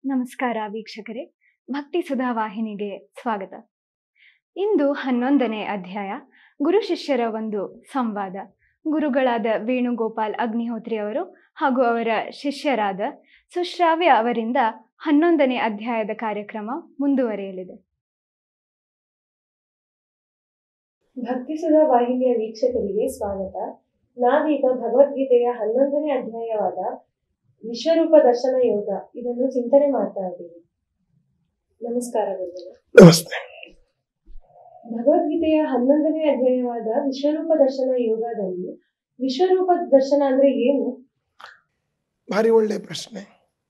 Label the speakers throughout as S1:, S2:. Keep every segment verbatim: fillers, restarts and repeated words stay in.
S1: ನಮಸ್ಕಾರ ವೀಕ್ಷಕರೇ, ಭಕ್ತಿ ಸುಧಾ ವಾಹಿನಿಗೆ ಸ್ವಾಗತ. ಇಂದು ಹನ್ನೊಂದನೇ ಅಧ್ಯಾಯ, ಗುರು ಶಿಷ್ಯರ ಒಂದು ಸಂವಾದ. ಗುರುಗಳಾದ ವೇಣುಗೋಪಾಲ್ ಅಗ್ನಿಹೋತ್ರಿ ಅವರು ಹಾಗೂ ಅವರ ಶಿಷ್ಯರಾದ ಸುಶ್ರಾವ್ಯ ಅವರಿಂದ ಹನ್ನೊಂದನೇ ಅಧ್ಯಾಯದ ಕಾರ್ಯಕ್ರಮ ಮುಂದುವರಿಯಲಿದೆ.
S2: ಭಕ್ತಿ ಸುಧಾ ವಾಹಿನಿಯ ವೀಕ್ಷಕರಿಗೆ ಸ್ವಾಗತ. ನಾವೀಗ ಭಗವದ್ಗೀತೆಯ ಹನ್ನೊಂದನೇ ಅಧ್ಯಾಯವಾದ ವಿಶ್ವರೂಪ ದರ್ಶನ ಯೋಗ ಇದನ್ನು ಚಿಂತನೆ ಮಾಡ್ತಾ ಇದ್ದೀವಿ. ನಮಸ್ಕಾರ ಗುರುಗಳೇ.
S3: ನಮಸ್ತೆ.
S2: ಭಗವದ್ಗೀತೆಯ ಹನ್ನೊಂದನೇ ಅಧ್ಯಾಯವಾದ ವಿಶ್ವರೂಪ ದರ್ಶನ ಯೋಗದಲ್ಲಿ ವಿಶ್ವರೂಪ ದರ್ಶನ ಅಂದ್ರೆ ಏನು?
S3: ಭಾರಿ ಒಳ್ಳೆ ಪ್ರಶ್ನೆ.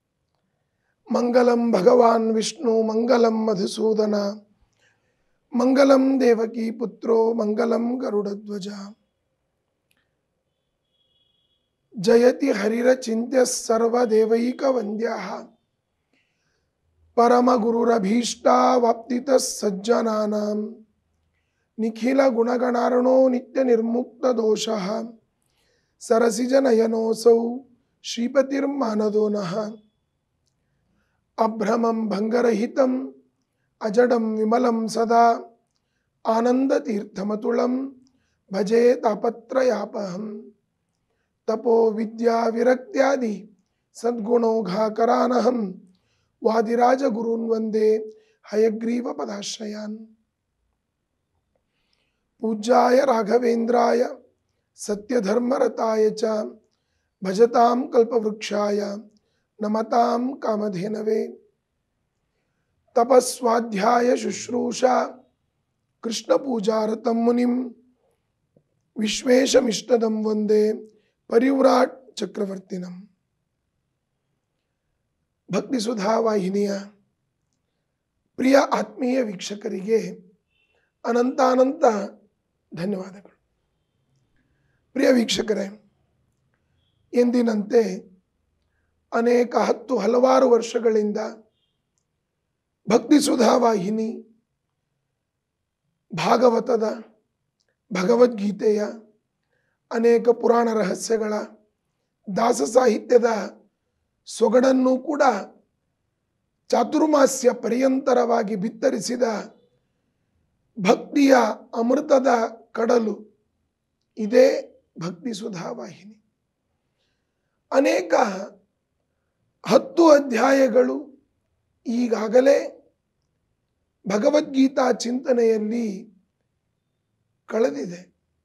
S3: ಮಂಗಲಂ ಭಗವಾನ್ ವಿಷ್ಣು, ಮಂಗಲಂ ಮಧುಸೂದನ, ಮಂಗಲಂ ದೇವಕಿ ಪುತ್ರೋ, ಮಂಗಲಂ ಗರುಡಧ್ವಜ. ಜಯತಿ ಹರಿರಚಿಂತ್ಯ ಸರ್ವದೇವೈಕ ವಂದ್ಯಃ, ಪರಮ ಗುರುರಭೀಷ್ಟಾವಾಪ್ತಿತ ಸಜ್ಜನಾನಾಂ, ನಿಖಿಲ ಗುಣಗಣಾರ್ಣೋ ನಿತ್ಯ ನಿರ್ಮುಕ್ತ ದೋಷಃ, ಸರಸಿಜ ನಯನೋಸೌ ಶ್ರೀಪತಿರ್ಮಾನದೋ ನಃ. ಅಭ್ರಮಂ ಭಂಗರಹಿತಂ ಅಜಡಂ ವಿಮಲಂ ಸದಾ, ಆನಂದತೀರ್ಥಮತುಳಂ ಭಜೆ ತಾಪತ್ರಯಾಪಹಂ. ತಪೋ ವಿದ್ಯಾ ವಿರಕ್ತ್ಯಾದಿ ಸದ್ಗುಣೌಘಾಕರಾನಹಂ, ವಾದಿರಾಜ ಗುರುನ್ ವಂದೇ ಹಯಗ್ರೀವ ಪದಾಶ್ರಯಾನ್. ಪೂಜ್ಯಾಯ ರಾಘವೇಂದ್ರಾಯ ಸತ್ಯಧರ್ಮರತಾಯ ಚ, ಭಜತಾಂ ಕಲ್ಪವೃಕ್ಷಾಯ ನಮತಾಂ ಕಾಮಧೇನವೇ. ತಪಸ್ವಾಧ್ಯಾಯ ಶುಶ್ರೂಷಾ ಕೃಷ್ಣ ಪೂಜಾರತಂ ಮುನಿಂ, ವಿಶ್ವೇಶಮಿಷ್ಟದಂ ವಂದೇ ಪರಿವ್ರಾಟ್ ಚಕ್ರವರ್ತಿನಂ. ಭಕ್ತಿ ಸುಧಾ ವಾಹಿನಿಯ ಪ್ರಿಯ ಆತ್ಮೀಯ ವೀಕ್ಷಕರಿಗೆ ಅನಂತಾನಂತ ಧನ್ಯವಾದಗಳು. ಪ್ರಿಯ ವೀಕ್ಷಕರೇ, ಎಂದಿನಂತೆ ಅನೇಕ ಹತ್ತು ಹಲವಾರು ವರ್ಷಗಳಿಂದ ಭಕ್ತಿ ಸುಧಾ ವಾಹಿನಿ ಭಾಗವತದ, ಭಗವದ್ಗೀತೆಯ, ಅನೇಕ ಪುರಾಣ ರಹಸ್ಯಗಳ, ದಾಸ ಸಾಹಿತ್ಯದ ಸೊಗಡನ್ನು ಕೂಡ ಚಾತುರ್ಮಾಸ್ಯ ಪರ್ಯಂತರವಾಗಿ ಬಿತ್ತರಿಸಿದ ಭಕ್ತಿಯ ಅಮೃತದ ಕಡಲು ಇದೇ ಭಕ್ತಿ ಸುಧಾ ವಾಹಿನಿ. ಅನೇಕ ಹತ್ತು ಅಧ್ಯಾಯಗಳು ಈಗಾಗಲೇ ಭಗವದ್ಗೀತಾ ಚಿಂತನೆಯಲ್ಲಿ ಕಳೆದಿದೆ.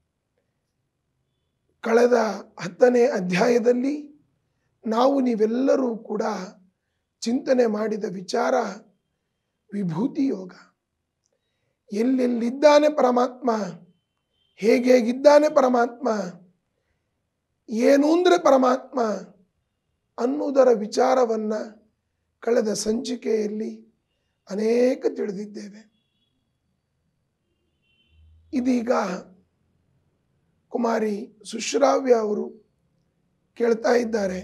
S3: ಕಳೆದ ಹತ್ತನೇ ಅಧ್ಯಾಯದಲ್ಲಿ ನಾವು ನೀವೆಲ್ಲರೂ ಕೂಡ ಚಿಂತನೆ ಮಾಡಿದ ವಿಚಾರ ವಿಭೂತಿ ಯೋಗ. ಎಲ್ಲೆಲ್ಲಿದ್ದಾನೆ ಪರಮಾತ್ಮ, ಹೇಗೇಗಿದ್ದಾನೆ ಪರಮಾತ್ಮ, ಏನು ಅಂದರೆ ಪರಮಾತ್ಮ ಅನ್ನುವುದರ ವಿಚಾರವನ್ನು ಕಳೆದ ಸಂಚಿಕೆಯಲ್ಲಿ ಅನೇಕ ತಿಳಿದಿದ್ದೇವೆ. ಇದೀಗ ಕುಮಾರಿ ಸುಶ್ರಾವ್ಯ ಅವರು ಕೇಳ್ತಾ ಇದ್ದಾರೆ,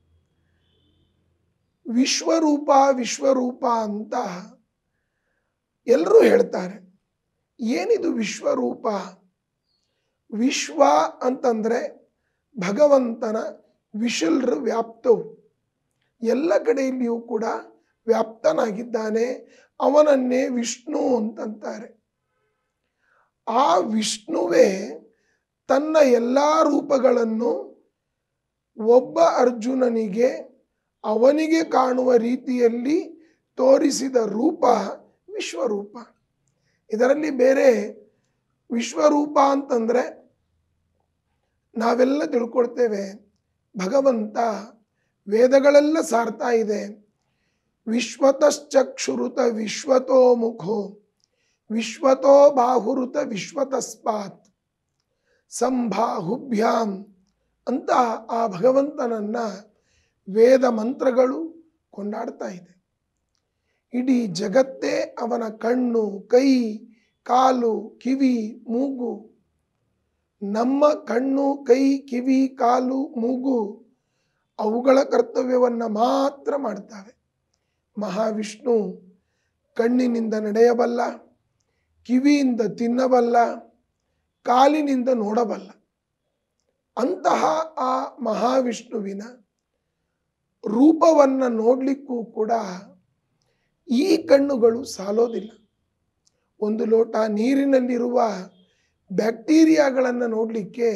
S3: ವಿಶ್ವರೂಪ ವಿಶ್ವರೂಪ ಅಂತ ಎಲ್ಲರೂ ಹೇಳ್ತಾರೆ. ಏನಿದು ವಿಶ್ವರೂಪ? ವಿಶ್ವ ಅಂತಂದರೆ ಭಗವಂತನ ವಿಶುಲ್ರ ವ್ಯಾಪ್ತವು, ಎಲ್ಲ ಕಡೆಯಲ್ಲಿಯೂ ಕೂಡ ವ್ಯಾಪ್ತನಾಗಿದ್ದಾನೆ, ಅವನನ್ನೇ ವಿಷ್ಣು ಅಂತಂತಾರೆ. ಆ ವಿಷ್ಣುವೇ ತನ್ನ ಎಲ್ಲ ರೂಪಗಳನ್ನು ಒಬ್ಬ ಅರ್ಜುನನಿಗೆ ಅವನಿಗೆ ಕಾಣುವ ರೀತಿಯಲ್ಲಿ ತೋರಿಸಿದ ರೂಪ ವಿಶ್ವರೂಪ. ಇದರಲ್ಲಿ ಬೇರೆ ವಿಶ್ವರೂಪ ಅಂತಂದರೆ ನಾವೆಲ್ಲ ತಿಳ್ಕೊಳ್ತೇವೆ, ಭಗವಂತ ವೇದಗಳೆಲ್ಲ ಸಾರ್ತಾ ಇದೆ. ವಿಶ್ವತಶ್ಚಕ್ಷುರುತ ವಿಶ್ವತೋ ಮುಖೋ, ವಿಶ್ವತೋ ಬಾಹುರುತ ವಿಶ್ವತಸ್ಪಾತ್ ಸಂಬಾಹುಭ್ಯಾಂ ಅಂತ ಆ ಭಗವಂತನನ್ನ ವೇದ ಮಂತ್ರಗಳು ಕೊಂಡಾಡ್ತಾ ಇದೆ. ಇಡೀ ಜಗತ್ತೇ ಅವನ ಕಣ್ಣು, ಕೈ, ಕಾಲು, ಕಿವಿ, ಮೂಗು. ನಮ್ಮ ಕಣ್ಣು, ಕೈ, ಕಿವಿ, ಕಾಲು, ಮೂಗು ಅವುಗಳ ಕರ್ತವ್ಯವನ್ನು ಮಾತ್ರ ಮಾಡ್ತವೆ. ಮಹಾವಿಷ್ಣು ಕಣ್ಣಿನಿಂದ ನಡೆಯಬಲ್ಲ, ಕಿವಿಯಿಂದ ತಿನ್ನಬಲ್ಲ, ಕಾಲಿನಿಂದ ನೋಡಬಲ್ಲ. ಅಂತಹ ಆ ಮಹಾವಿಷ್ಣುವಿನ ರೂಪವನ್ನು ನೋಡಲಿಕ್ಕೂ ಕೂಡ ಈ ಕಣ್ಣುಗಳು ಸಾಲೋದಿಲ್ಲ. ಒಂದು ಲೋಟ ನೀರಿನಲ್ಲಿರುವ ಬ್ಯಾಕ್ಟೀರಿಯಾಗಳನ್ನು ನೋಡಲಿಕ್ಕೆ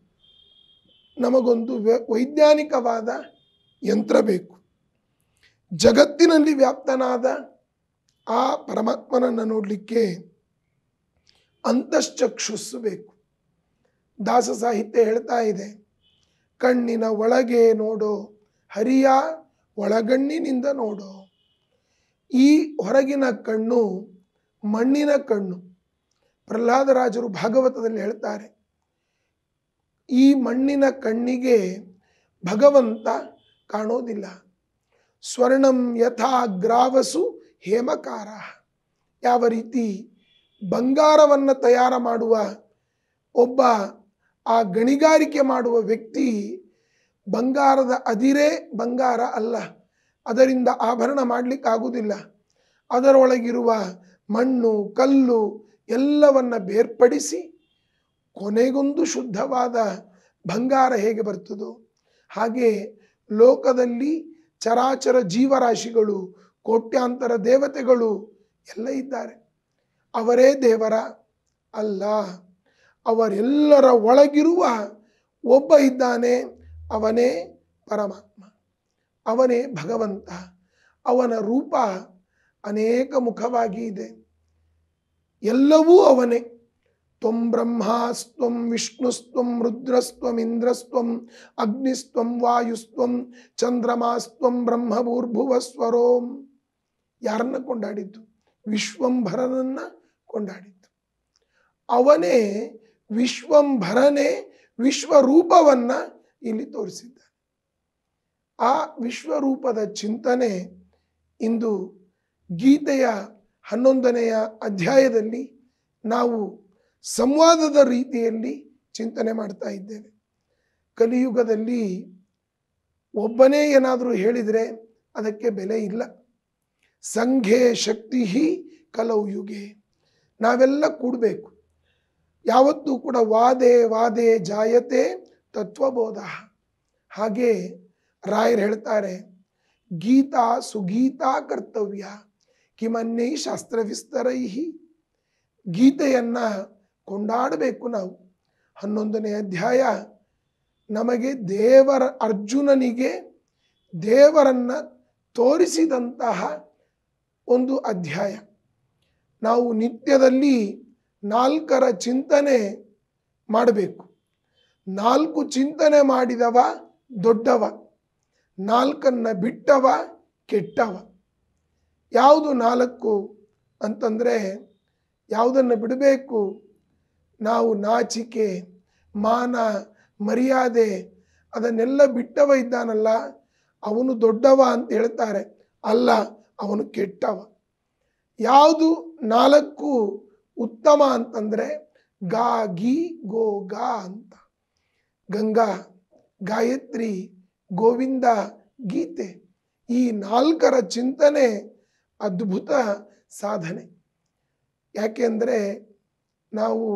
S3: ನಮಗೊಂದು ವೈಜ್ಞಾನಿಕವಾದ ಯಂತ್ರ ಬೇಕು. ಜಗತ್ತಿನಲ್ಲಿ ವ್ಯಾಪ್ತನಾದ ಆ ಪರಮಾತ್ಮನನ್ನು ನೋಡಲಿಕ್ಕೆ ಅಂತಶ್ಚಕ್ಷುಸ್ಸು ಬೇಕು. ದಾಸ ಸಾಹಿತ್ಯ ಹೇಳ್ತಾ ಇದೆ, ಕಣ್ಣಿನ ಒಳಗೆ ನೋಡೋ ಹರಿಯ ಒಳಗಣ್ಣಿನಿಂದ ನೋಡೋ. ಈ ಹೊರಗಿನ ಕಣ್ಣು ಮಣ್ಣಿನ ಕಣ್ಣು. ಪ್ರಹ್ಲಾದರಾಜರು ಭಾಗವತದಲ್ಲಿ ಹೇಳ್ತಾರೆ, ಈ ಮಣ್ಣಿನ ಕಣ್ಣಿಗೆ ಭಗವಂತ ಕಾಣೋದಿಲ್ಲ. ಸ್ವರ್ಣಂ ಯಥಾ ಗ್ರಾವಸು ಹೇಮಕಾರ. ಯಾವ ರೀತಿ ಬಂಗಾರವನ್ನು ತಯಾರು ಮಾಡುವ ಒಬ್ಬ ಆ ಗಣಿಗಾರಿಕೆ ಮಾಡುವ ವ್ಯಕ್ತಿ ಬಂಗಾರದ ಅದಿರೇ ಬಂಗಾರ ಅಲ್ಲ, ಅದರಿಂದ ಆಭರಣ ಮಾಡಲಿಕ್ಕಾಗುವುದಿಲ್ಲ. ಅದರೊಳಗಿರುವ ಮಣ್ಣು ಕಲ್ಲು ಎಲ್ಲವನ್ನ ಬೇರ್ಪಡಿಸಿ ಕೊನೆಗೊಂದು ಶುದ್ಧವಾದ ಬಂಗಾರ ಹೇಗೆ ಬರ್ತದೋ ಹಾಗೆ ಲೋಕದಲ್ಲಿ ಚರಾಚರ ಜೀವರಾಶಿಗಳು, ಕೋಟ್ಯಾಂತರ ದೇವತೆಗಳು ಎಲ್ಲ ಇದ್ದಾರೆ. ಅವರೇ ದೇವರ ಅಲ್ಲ, ಅವರೆಲ್ಲರ ಒಳಗಿರುವ ಒಬ್ಬ ಇದ್ದಾನೆ, ಅವನೇ ಪರಮಾತ್ಮ, ಅವನೇ ಭಗವಂತ. ಅವನ ರೂಪ ಅನೇಕ ಮುಖವಾಗಿ ಇದೆ, ಎಲ್ಲವೂ ಅವನೇ. ತ್ವಂ ಬ್ರಹ್ಮಾಸ್ತ್ವಂ ವಿಷ್ಣುಸ್ತ್ವಂ ರುದ್ರಸ್ತ್ವಂ ಇಂದ್ರಸ್ತ್ವಂ ಅಗ್ನಿಸ್ತ್ವಂ ವಾಯುಸ್ತ್ವಂ ಚಂದ್ರಮಾಸ್ತ್ವಂ ಬ್ರಹ್ಮಭೂರ್ಭುವಸ್ವರೋಂ. ಯಾರನ್ನ ಕೊಂಡಾಡಿದ್ದು? ವಿಶ್ವಂಭರನನ್ನ ಕೊಂಡಾಡಿದ್ದು. ಅವನೇ ವಿಶ್ವಂಭರನೇ ವಿಶ್ವರೂಪವನ್ನ ಇಲ್ಲಿ ತೋರಿಸಿದ್ದಾನೆ. ಆ ವಿಶ್ವರೂಪದ ಚಿಂತನೆ ಇಂದು ಗೀತೆಯ ಹನ್ನೊಂದನೆಯ ಅಧ್ಯಾಯದಲ್ಲಿ ನಾವು ಸಂವಾದದ ರೀತಿಯಲ್ಲಿ ಚಿಂತನೆ ಮಾಡ್ತಾ ಇದ್ದೇವೆ. ಕಲಿಯುಗದಲ್ಲಿ ಒಬ್ಬನೇ ಏನಾದರೂ ಹೇಳಿದರೆ ಅದಕ್ಕೆ ಬೆಲೆ ಇಲ್ಲ. ಸಂಘೆ ಶಕ್ತಿ ಕಲೌ ಯುಗೆ. ನಾವೆಲ್ಲ ಕೂಡಬೇಕು. ಯಾವತ್ತೂ ಕೂಡ ವಾದೆ ವಾದೆ ಜಾಯತೆ ತತ್ವಬೋಧ. ಹಾಗೆ ರಾಯರು ಹೇಳ್ತಾರೆ, ಗೀತಾ ಸುಗೀತಾ ಕರ್ತವ್ಯ ಕಿಮನ್ಯೈ ಶಾಸ್ತ್ರ ವಿಸ್ತರೈ. ಗೀತೆಯನ್ನ ಕೊಂಡಾಡಬೇಕು ನಾವು. ಹನ್ನೊಂದನೇ ಅಧ್ಯಾಯ ನಮಗೆ ದೇವರ ಅರ್ಜುನನಿಗೆ ದೇವರನ್ನ ತೋರಿಸಿದಂತಹ ಒಂದು ಅಧ್ಯಾಯ. ನಾವು ನಿತ್ಯದಲ್ಲಿ ನಾಲ್ಕರ ಚಿಂತನೆ ಮಾಡಬೇಕು. ನಾಲ್ಕು ಚಿಂತನೆ ಮಾಡಿದವ ದೊಡ್ಡವ, ನಾಲ್ಕನ್ನ ಬಿಟ್ಟವ ಕೆಟ್ಟವ. ಯಾವುದು ನಾಲ್ಕು ಅಂತಂದರೆ ಯಾವುದನ್ನು ಬಿಡಬೇಕು? ನಾವು ನಾಚಿಕೆ, ಮಾನ, ಮರ್ಯಾದೆ ಅದನ್ನೆಲ್ಲ ಬಿಟ್ಟವ ಇದ್ದಾನಲ್ಲ ಅವನು ದೊಡ್ಡವ ಅಂತ ಹೇಳ್ತಾರೆ. ಅಲ್ಲ, ಅವನು ಕೆಟ್ಟವ. ಯಾವುದು ನಾಲ್ಕು ಉತ್ತಮ ಅಂತಂದರೆ ಗಾ ಗಿ ಗೋ ಗಾ ಅಂತ. ಗಂಗಾ, ಗಾಯತ್ರಿ, ಗೋವಿಂದ, ಗೀತೆ, ಈ ನಾಲ್ಕರ ಚಿಂತನೆ ಅದ್ಭುತ ಸಾಧನೆ. ಯಾಕೆಂದರೆ ನಾವು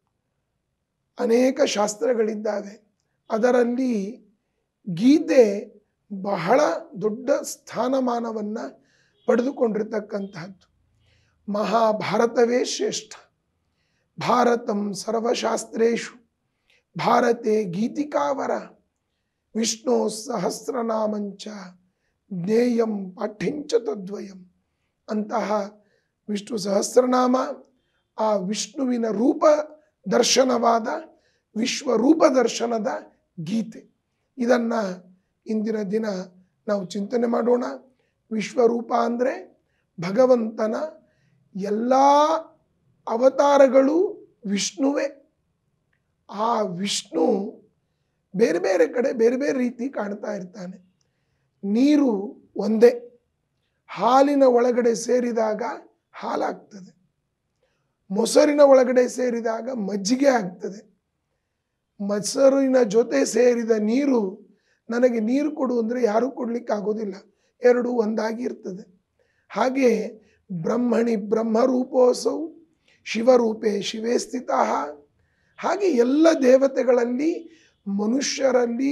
S3: ಅನೇಕ ಶಾಸ್ತ್ರಗಳಿದ್ದಾವೆ, ಅದರಲ್ಲಿ ಗೀತೆ ಬಹಳ ದೊಡ್ಡ ಸ್ಥಾನಮಾನವನ್ನು ಪಡೆದುಕೊಂಡಿರ್ತಕ್ಕಂತಹದ್ದು. ಮಹಾಭಾರತವೇ ಶ್ರೇಷ್ಠ. ಭಾರತಂ ಸರ್ವಶಾಸ್ತ್ರೇಷು ಭಾರತೆ ಗೀತಿಕಾವರ ವಿಷ್ಣು ಸಹಸ್ರನಾಮಂಚ ಜ್ಞೇಯಂ ಪಾಠ್ಯಂಚ ತದ್ವಯಂ. ಅಂತಹ ವಿಷ್ಣು ಸಹಸ್ರನಾಮ, ಆ ವಿಷ್ಣುವಿನ ರೂಪ ದರ್ಶನವಾದ ವಿಶ್ವರೂಪ ದರ್ಶನದ ಗೀತೆ. ಇದನ್ನು ಇಂದಿನ ದಿನ ನಾವು ಚಿಂತನೆ ಮಾಡೋಣ. ವಿಶ್ವರೂಪ ಅಂದರೆ ಭಗವಂತನ ಎಲ್ಲ ಅವತಾರಗಳು ವಿಷ್ಣುವೇ. ಆ ವಿಷ್ಣು ಬೇರೆ ಬೇರೆ ಕಡೆ ಬೇರೆ ಬೇರೆ ರೀತಿ ಕಾಣ್ತಾ ಇರ್ತಾನೆ. ನೀರು ಒಂದೇ, ಹಾಲಿನ ಒಳಗಡೆ ಸೇರಿದಾಗ ಹಾಲಾಗ್ತದೆ, ಮೊಸರಿನ ಒಳಗಡೆ ಸೇರಿದಾಗ ಮಜ್ಜಿಗೆ ಆಗ್ತದೆ. ಮೊಸರಿನ ಜೊತೆ ಸೇರಿದ ನೀರು ನನಗೆ ನೀರು ಕೊಡು ಅಂದರೆ ಯಾರೂ ಕೊಡ್ಲಿಕ್ಕೆ ಆಗೋದಿಲ್ಲ, ಎರಡು ಒಂದಾಗಿ ಇರ್ತದೆ. ಹಾಗೆ ಬ್ರಹ್ಮಣಿ ಬ್ರಹ್ಮರೂಪೋಸೌ ಶಿವರೂಪೇ ಶಿವೇ ಸ್ಥಿತಃ. ಹಾಗೆ ಎಲ್ಲ ದೇವತೆಗಳಲ್ಲಿ, ಮನುಷ್ಯರಲ್ಲಿ,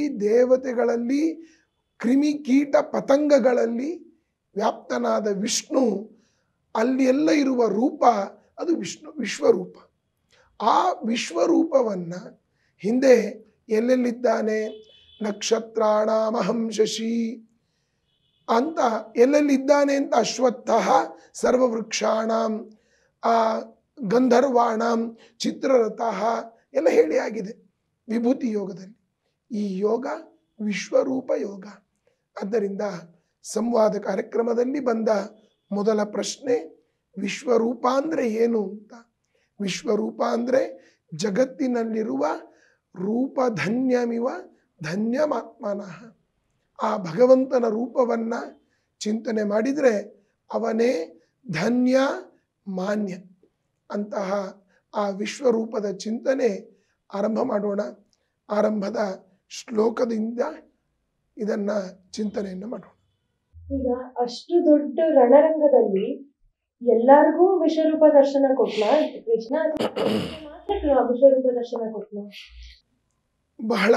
S3: ದೇವತೆಗಳಲ್ಲಿ, ಕ್ರಿಮಿ ಕೀಟ ಪತಂಗಗಳಲ್ಲಿ ವ್ಯಾಪ್ತನಾದ ವಿಷ್ಣು ಅಲ್ಲಿ ಎಲ್ಲ ಇರುವ ರೂಪ ಅದು ವಿಷ್ಣು ವಿಶ್ವರೂಪ. ಆ ವಿಶ್ವರೂಪವನ್ನು ಹಿಂದೆ ಎಲ್ಲೆಲ್ಲಿದ್ದಾನೆ, ನಕ್ಷತ್ರಾಣಾಮಹಂ ಶಶಿ ಅಂತ ಎಲ್ಲೆಲ್ಲಿದ್ದಾನೆ ಅಂತ ಅಶ್ವತ್ಥ ಸರ್ವವೃಕ್ಷಾಣಂ ಆ ಗಂಧರ್ವಾಣಂ ಚಿತ್ರರಥಃ ಎಲ್ಲ ಹೇಳಿ ಆಗಿದೆ ವಿಭೂತಿ ಯೋಗದಲ್ಲಿ. ಈ ಯೋಗ ವಿಶ್ವರೂಪ ಯೋಗ. ಆದ್ದರಿಂದ ಸಂವಾದ ಕಾರ್ಯಕ್ರಮದಲ್ಲಿ ಬಂದ ಮೊದಲ ಪ್ರಶ್ನೆ ವಿಶ್ವರೂಪ ಅಂದರೆ ಏನು ಅಂತ. ವಿಶ್ವರೂಪ ಅಂದರೆ ಜಗತ್ತಿನಲ್ಲಿರುವ ರೂಪಧನ್ಯಮಿವ ಧನ್ಯಮಾತ್ಮನಃ. ಆ ಭಗವಂತನ ರೂಪವನ್ನು ಚಿಂತನೆ ಮಾಡಿದರೆ ಅವನೇ ಧನ್ಯ ಮಾನ್ಯ. ಅಂತಹ ಆ ವಿಶ್ವರೂಪದ ಚಿಂತನೆ ಆರಂಭ ಮಾಡೋಣ. ಆರಂಭದ ಶ್ಲೋಕದಿಂದ ಇದನ್ನ ಚಿಂತನೆಯನ್ನು ಮಾಡೋಣ.
S2: ಈಗ ಅಷ್ಟು ದೊಡ್ಡ ರಣರಂಗದಲ್ಲಿ ಎಲ್ಲರಿಗೂ ವಿಶ್ವರೂಪ ದರ್ಶನ ಕೊಟ್ನ ಕೃಷ್ಣ, ಮಾತ್ರ ವಿಶ್ವರೂಪ ದರ್ಶನ ಕೊಟ್ನ?
S3: ಬಹಳ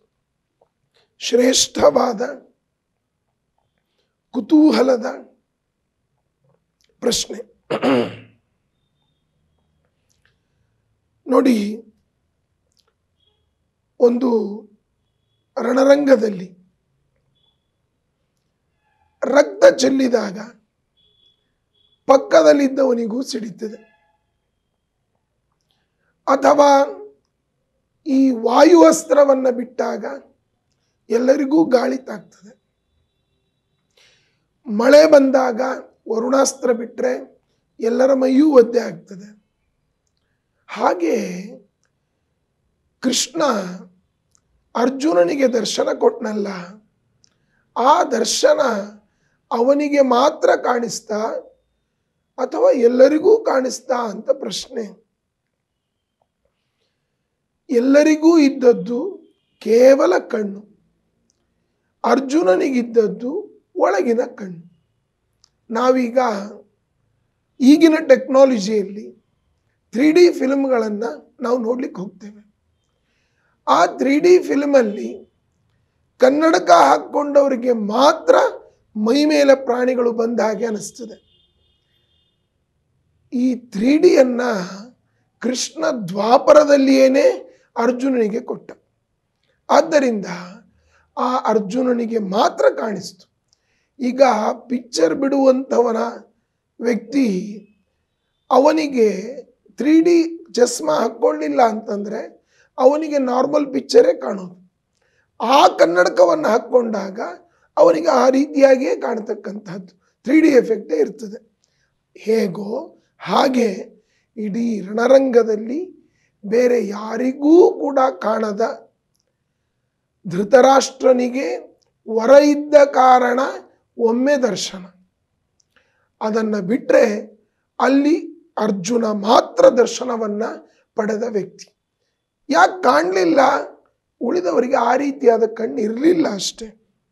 S3: ಶ್ರೇಷ್ಠವಾದ ಕುತೂಹಲದ ಪ್ರಶ್ನೆ. ನೋಡಿ, ಒಂದು ರಣರಂಗದಲ್ಲಿ ರಕ್ತ ಚೆಲ್ಲಿದಾಗ ಪಕ್ಕದಲ್ಲಿದ್ದವನಿಗೂ ಸಿಡಿತದೆ, ಅಥವಾ ಈ ವಾಯು ಅಸ್ತ್ರವನ್ನು ಬಿಟ್ಟಾಗ ಎಲ್ಲರಿಗೂ ಗಾಳಿ ತಾಗ್ತದೆ. ಮಳೆ ಬಂದಾಗ ವರುಣಾಸ್ತ್ರ ಬಿಟ್ಟರೆ ಎಲ್ಲರ ಮೈಯೂ ಒದ್ದೆ ಆಗ್ತದೆ. ಹಾಗೆ ಕೃಷ್ಣ ಅರ್ಜುನನಿಗೆ ದರ್ಶನ ಕೊಟ್ಟನಲ್ಲ, ಆ ದರ್ಶನ ಅವನಿಗೆ ಮಾತ್ರ ಕಾಣಿಸ್ತಾ ಅಥವಾ ಎಲ್ಲರಿಗೂ ಕಾಣಿಸ್ತಾ ಅಂತ ಪ್ರಶ್ನೆ. ಎಲ್ಲರಿಗೂ ಇದ್ದದ್ದು ಕೇವಲ ಕಣ್ಣು, ಅರ್ಜುನನಿಗಿದ್ದದ್ದು ಒಳಗಿನ ಕಣ್ಣು. ನಾವೀಗ ಈಗಿನ ಟೆಕ್ನಾಲಜಿಯಲ್ಲಿ ತ್ರೀ ಡಿ ಫಿಲ್ಮ್ಗಳನ್ನು ನಾವು ನೋಡ್ಲಿಕ್ಕೆ ಹೋಗ್ತೇವೆ. ಆ ತ್ರೀ ಡಿ ಫಿಲ್ಮಲ್ಲಿ ಕನ್ನಡಕ ಹಾಕ್ಕೊಂಡವರಿಗೆ ಮಾತ್ರ ಮೈ ಮೇಲೆ ಪ್ರಾಣಿಗಳು ಬಂದ ಹಾಗೆ ಅನಿಸ್ತದೆ. ಈ ತ್ರೀ ಡಿಯನ್ನು ಕೃಷ್ಣ ದ್ವಾಪರದಲ್ಲಿಯೇನೆ ಅರ್ಜುನನಿಗೆ ಕೊಟ್ಟ. ಆದ್ದರಿಂದ ಆ ಅರ್ಜುನನಿಗೆ ಮಾತ್ರ ಕಾಣಿಸ್ತು. ಈಗ ಪಿಕ್ಚರ್ ಬಿಡುವಂಥವನ ವ್ಯಕ್ತಿ ಅವನಿಗೆ ತ್ರೀ ಡಿ ಚಸ್ಮಾ ಹಾಕ್ಕೊಳ್ಳಿಲ್ಲ ಅಂತಂದರೆ ಅವನಿಗೆ ನಾರ್ಮಲ್ ಪಿಕ್ಚರೇ ಕಾಣೋದು. ಆ ಕನ್ನಡಕವನ್ನು ಹಾಕ್ಕೊಂಡಾಗ ಅವನಿಗೆ ಆ ರೀತಿಯಾಗಿಯೇ ಕಾಣತಕ್ಕಂಥದ್ದು ತ್ರೀ ಡಿ ಎಫೆಕ್ಟೇ ಇರ್ತದೆ. ಹೇಗೋ ಹಾಗೆ ಇಡೀ ರಣರಂಗದಲ್ಲಿ ಬೇರೆ ಯಾರಿಗೂ ಕೂಡ ಕಾಣದ ಧೃತರಾಷ್ಟ್ರನಿಗೆ ವರ ಇದ್ದ ಕಾರಣ ಒಮ್ಮೆ ದರ್ಶನ. ಅದನ್ನು ಬಿಟ್ಟರೆ ಅಲ್ಲಿ ಅರ್ಜುನ ಮಾತ್ರ ದರ್ಶನವನ್ನು ಪಡೆದ ವ್ಯಕ್ತಿ. ಯಾಕೆ ಕಾಣಲಿಲ್ಲ? ಉಳಿದವರಿಗೆ ಆ ರೀತಿಯಾದ ಕಣ್ಣು ಇರಲಿಲ್ಲ ಅಷ್ಟೇ.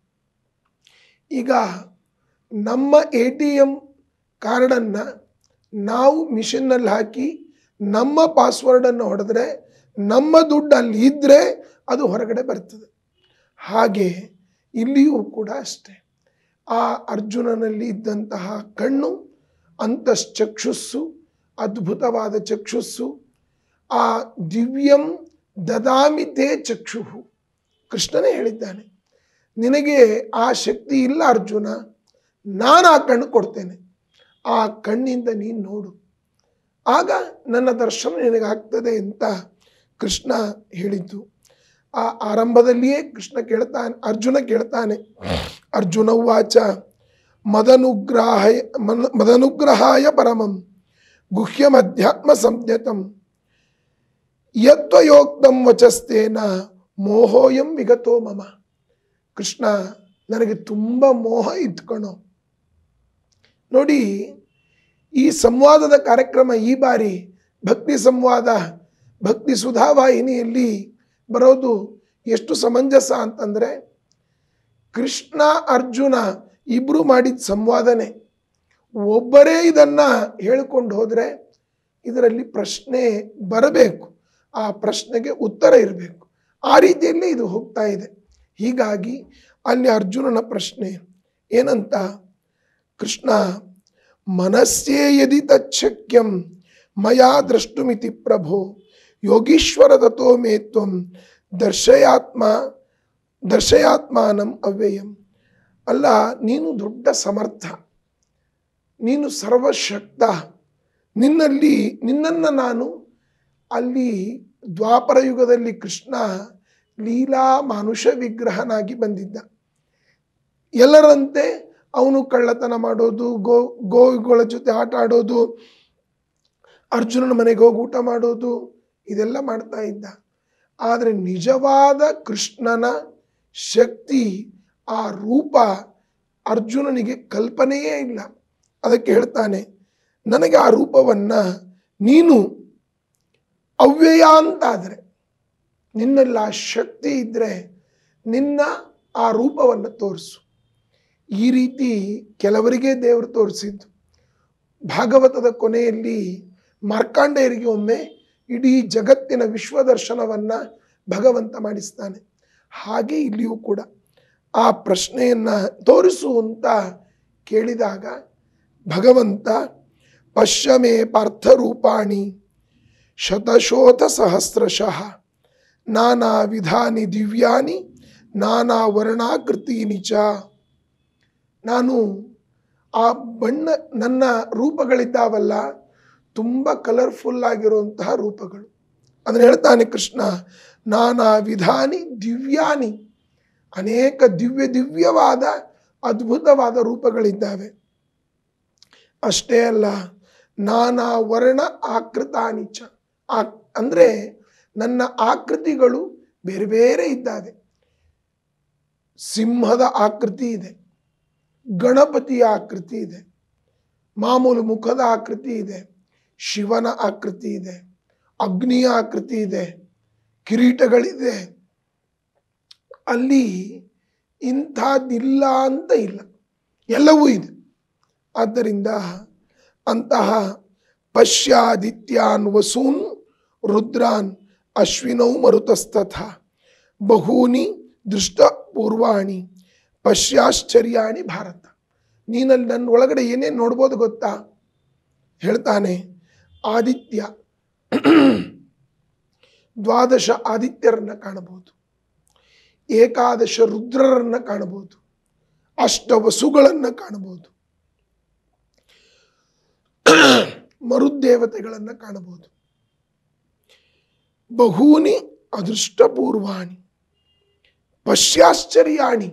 S3: ಈಗ ನಮ್ಮ ಎ ಟಿ ಎಮ್ ಕಾರ್ಡನ್ನು ನಾವು ಮಿಷನ್ನಲ್ಲಿ ಹಾಕಿ ನಮ್ಮ ಪಾಸ್ವರ್ಡನ್ನು ಹೊಡೆದ್ರೆ ನಮ್ಮ ದುಡ್ಡು ಅಲ್ಲಿ ಇದ್ದರೆ ಅದು ಹೊರಗಡೆ ಬರ್ತದೆ. ಹಾಗೆ ಇಲ್ಲಿಯೂ ಕೂಡ ಅಷ್ಟೇ. ಆ ಅರ್ಜುನನಲ್ಲಿ ಇದ್ದಂತಹ ಕಣ್ಣು ಅಂತಶ್ಚಕ್ಷುಸ್ಸು, ಅದ್ಭುತವಾದ ಚಕ್ಷುಸ್ಸು. ಆ ದಿವ್ಯಂ ದದಾಮಿತೇ ಚಕ್ಷುಹು. ಕೃಷ್ಣನೇ ಹೇಳಿದ್ದಾನೆ, ನಿನಗೆ ಆ ಶಕ್ತಿ ಇಲ್ಲ ಅರ್ಜುನ, ನಾನು ಆ ಕಣ್ಣು ಕೊಡ್ತೇನೆ, ಆ ಕಣ್ಣಿಂದ ನೀನು ನೋಡು, ಆಗ ನನ್ನ ದರ್ಶನ ನಿನಗಾಗ್ತದೆ ಅಂತ ಕೃಷ್ಣ ಹೇಳಿದ್ದು. ಆ ಆರಂಭದಲ್ಲಿಯೇ ಕೃಷ್ಣ ಕೇಳ್ತಾನೆ, ಅರ್ಜುನ ಕೇಳ್ತಾನೆ. ಅರ್ಜುನ ಉವಾಚ ಮದನುಗ್ರಹಾಯ ಮದನುಗ್ರಹಾಯ ಪರಮಂ ಗುಹ್ಯಂ ಅಧ್ಯಾತ್ಮ ಸಂಜ್ಞತಂ ಯತ್ವಯೋಕ್ತಂ ವಚಸ್ತೇನ ಮೋಹೋಯಂ ವಿಗತೋ ಮಮ. ಕೃಷ್ಣ, ನನಗೆ ತುಂಬ ಮೋಹ ಇದ್ಕಣೋ. ನೋಡಿ, ಈ ಸಂವಾದದ ಕಾರ್ಯಕ್ರಮ ಈ ಬಾರಿ ಭಕ್ತಿ ಸಂವಾದ ಭಕ್ತಿ ಸುಧಾವಾಹಿನಿಯಲ್ಲಿ ಬರೋದು ಎಷ್ಟು ಸಮಂಜಸ ಅಂತಂದರೆ, ಕೃಷ್ಣ ಅರ್ಜುನ ಇಬ್ಬರು ಮಾಡಿದ ಸಂವಾದನೆ. ಒಬ್ಬರೇ ಇದನ್ನು ಹೇಳಿಕೊಂಡು ಹೋದರೆ ಇದರಲ್ಲಿ ಪ್ರಶ್ನೆ ಬರಬೇಕು, ಆ ಪ್ರಶ್ನೆಗೆ ಉತ್ತರ ಇರಬೇಕು. ಆ ರೀತಿಯಲ್ಲಿ ಇದು ಹೋಗ್ತಾ ಇದೆ. ಹೀಗಾಗಿ ಅಲ್ಲಿ ಅರ್ಜುನನ ಪ್ರಶ್ನೆ ಏನಂತ, ಕೃಷ್ಣ ಮನಸ್ಸೇ ಯದಿ ತಚ್ಛಕ್ಯಂ ಮಯಾ ದ್ರಷ್ಟುಮಿತಿ ಪ್ರಭೋ ಯೋಗೀಶ್ವರ ತಥೋ ಮೇ ತ್ವಂ ದರ್ಶಯಾತ್ಮ ದರ್ಶಯಾತ್ಮಾನಂ ಅವ್ಯಯಂ. ಅಲ್ಲ, ನೀನು ದೊಡ್ಡ ಸಮರ್ಥ, ನೀನು ಸರ್ವಶಕ್ತ, ನಿನ್ನಲ್ಲಿ ನಿನ್ನನ್ನು ನಾನು ಅಲ್ಲಿ ದ್ವಾಪರ ಯುಗದಲ್ಲಿ ಕೃಷ್ಣ ಲೀಲಾ ಮಾನುಷ ವಿಗ್ರಹನಾಗಿ ಬಂದಿದ್ದ. ಎಲ್ಲರಂತೆ ಅವನು ಕಳ್ಳತನ ಮಾಡೋದು, ಗೋ ಗೋವುಗಳ ಜೊತೆ ಆಟ ಆಡೋದು, ಅರ್ಜುನನ ಮನೆಗೆ ಹೋಗಿ ಊಟ ಮಾಡೋದು, ಇದೆಲ್ಲ ಮಾಡ್ತಾ ಇದ್ದ. ಆದರೆ ನಿಜವಾದ ಕೃಷ್ಣನ ಶಕ್ತಿ, ಆ ರೂಪ ಅರ್ಜುನನಿಗೆ ಕಲ್ಪನೆಯೇ ಇಲ್ಲ. ಅದಕ್ಕೆ ಹೇಳ್ತಾನೆ, ನನಗೆ ಆ ರೂಪವನ್ನು ನೀನು ಅವ್ಯಯ ಅಂತಾದರೆ, ನಿನ್ನಲ್ಲಿ ಆ ಶಕ್ತಿ ಇದ್ದರೆ ನಿನ್ನ ಆ ರೂಪವನ್ನು ತೋರಿಸು. ಈ ರೀತಿ ಕೆಲವರಿಗೆ ದೇವರು ತೋರಿಸಿದ್ದು. ಭಾಗವತದ ಕೊನೆಯಲ್ಲಿ ಮಾರ್ಕಾಂಡೇಯರಿಗೆ ಒಮ್ಮೆ ಇಡೀ ಜಗತ್ತಿನ ವಿಶ್ವದರ್ಶನವನ್ನು ಭಗವಂತ ಮಾಡಿಸ್ತಾನೆ. ಹಾಗೆ ಇಲ್ಲಿಯೂ ಕೂಡ ಆ ಪ್ರಶ್ನೆಯನ್ನು ತೋರಿಸು ಅಂತ ಕೇಳಿದಾಗ ಭಗವಂತ ಪಶ್ಯಮೇ ಪಾರ್ಥರೂಪಾಣಿ ಶತಶೋಥ ಸಹಸ್ರಶಃ ನಾನಾ ವಿಧಾನಿ ದಿವ್ಯಾನಿ ನಾನಾ ವರ್ಣಾಕೃತೀನಿ ಚ. ನಾನು ಆ ಬಣ್ಣ, ನನ್ನ ರೂಪಗಳಿದ್ದಾವಲ್ಲ, ತುಂಬ ಕಲರ್ಫುಲ್ ಆಗಿರುವಂತಹ ರೂಪಗಳು. ಅದನ್ನು ಹೇಳ್ತಾನೆ ಕೃಷ್ಣ, ನಾನಾ ವಿಧಾನಿ ದಿವ್ಯಾನಿ, ಅನೇಕ ದಿವ್ಯ ದಿವ್ಯವಾದ ಅದ್ಭುತವಾದ ರೂಪಗಳಿದ್ದಾವೆ. ಅಷ್ಟೇ ಅಲ್ಲ, ನಾನಾ ವರ್ಣ ಆಕೃತಾನಿ ಚ, ಆ ಅಂದರೆ ನನ್ನ ಆಕೃತಿಗಳು ಬೇರೆ ಬೇರೆ ಇದ್ದಾವೆ. ಸಿಂಹದ ಆಕೃತಿ ಇದೆ, ಗಣಪತಿಯ ಆಕೃತಿ ಇದೆ, ಮಾಮೂಲು ಮುಖದ ಆಕೃತಿ ಇದೆ, ಶಿವನ ಆಕೃತಿ ಇದೆ, ಅಗ್ನಿಯ ಆಕೃತಿ ಇದೆ, ಕಿರೀಟಗಳಿದೆ. ಅಲ್ಲಿ ಇಂಥದ್ದಿಲ್ಲ ಅಂತ ಇಲ್ಲ, ಎಲ್ಲವೂ ಇದೆ. ಆದ್ದರಿಂದ ಅಂತಹ ಪಶ್ಯಾದಿತ್ಯಾನ್ ವಸೂನ್ ರುದ್ರಾನ್ ಅಶ್ವಿನೌ ಮರುತಸ್ತಥ ಬಹೂನಿ ದೃಷ್ಟಪೂರ್ವಾಣಿ ಪಶ್ಯಾಶ್ಚರ್ಯಾಣಿ ಭಾರತ. ನೀನಲ್ಲಿ ನನ್ನ ಒಳಗಡೆ ಏನೇನು ನೋಡ್ಬೋದು ಗೊತ್ತಾ? ಹೇಳ್ತಾನೆ, ಆದಿತ್ಯ, ದ್ವಾದಶ ಆದಿತ್ಯರನ್ನು ಕಾಣಬಹುದು, ಏಕಾದಶ ರುದ್ರರನ್ನು ಕಾಣಬಹುದು, ಅಷ್ಟ ವಸುಗಳನ್ನು ಕಾಣಬಹುದು, ಮರುದೇವತೆಗಳನ್ನು ಕಾಣಬಹುದು. ಬಹೂನಿ ಅದೃಷ್ಟಪೂರ್ವಾಣಿ ಪಶ್ಯಾಶ್ಚರ್ಯಾಣಿ,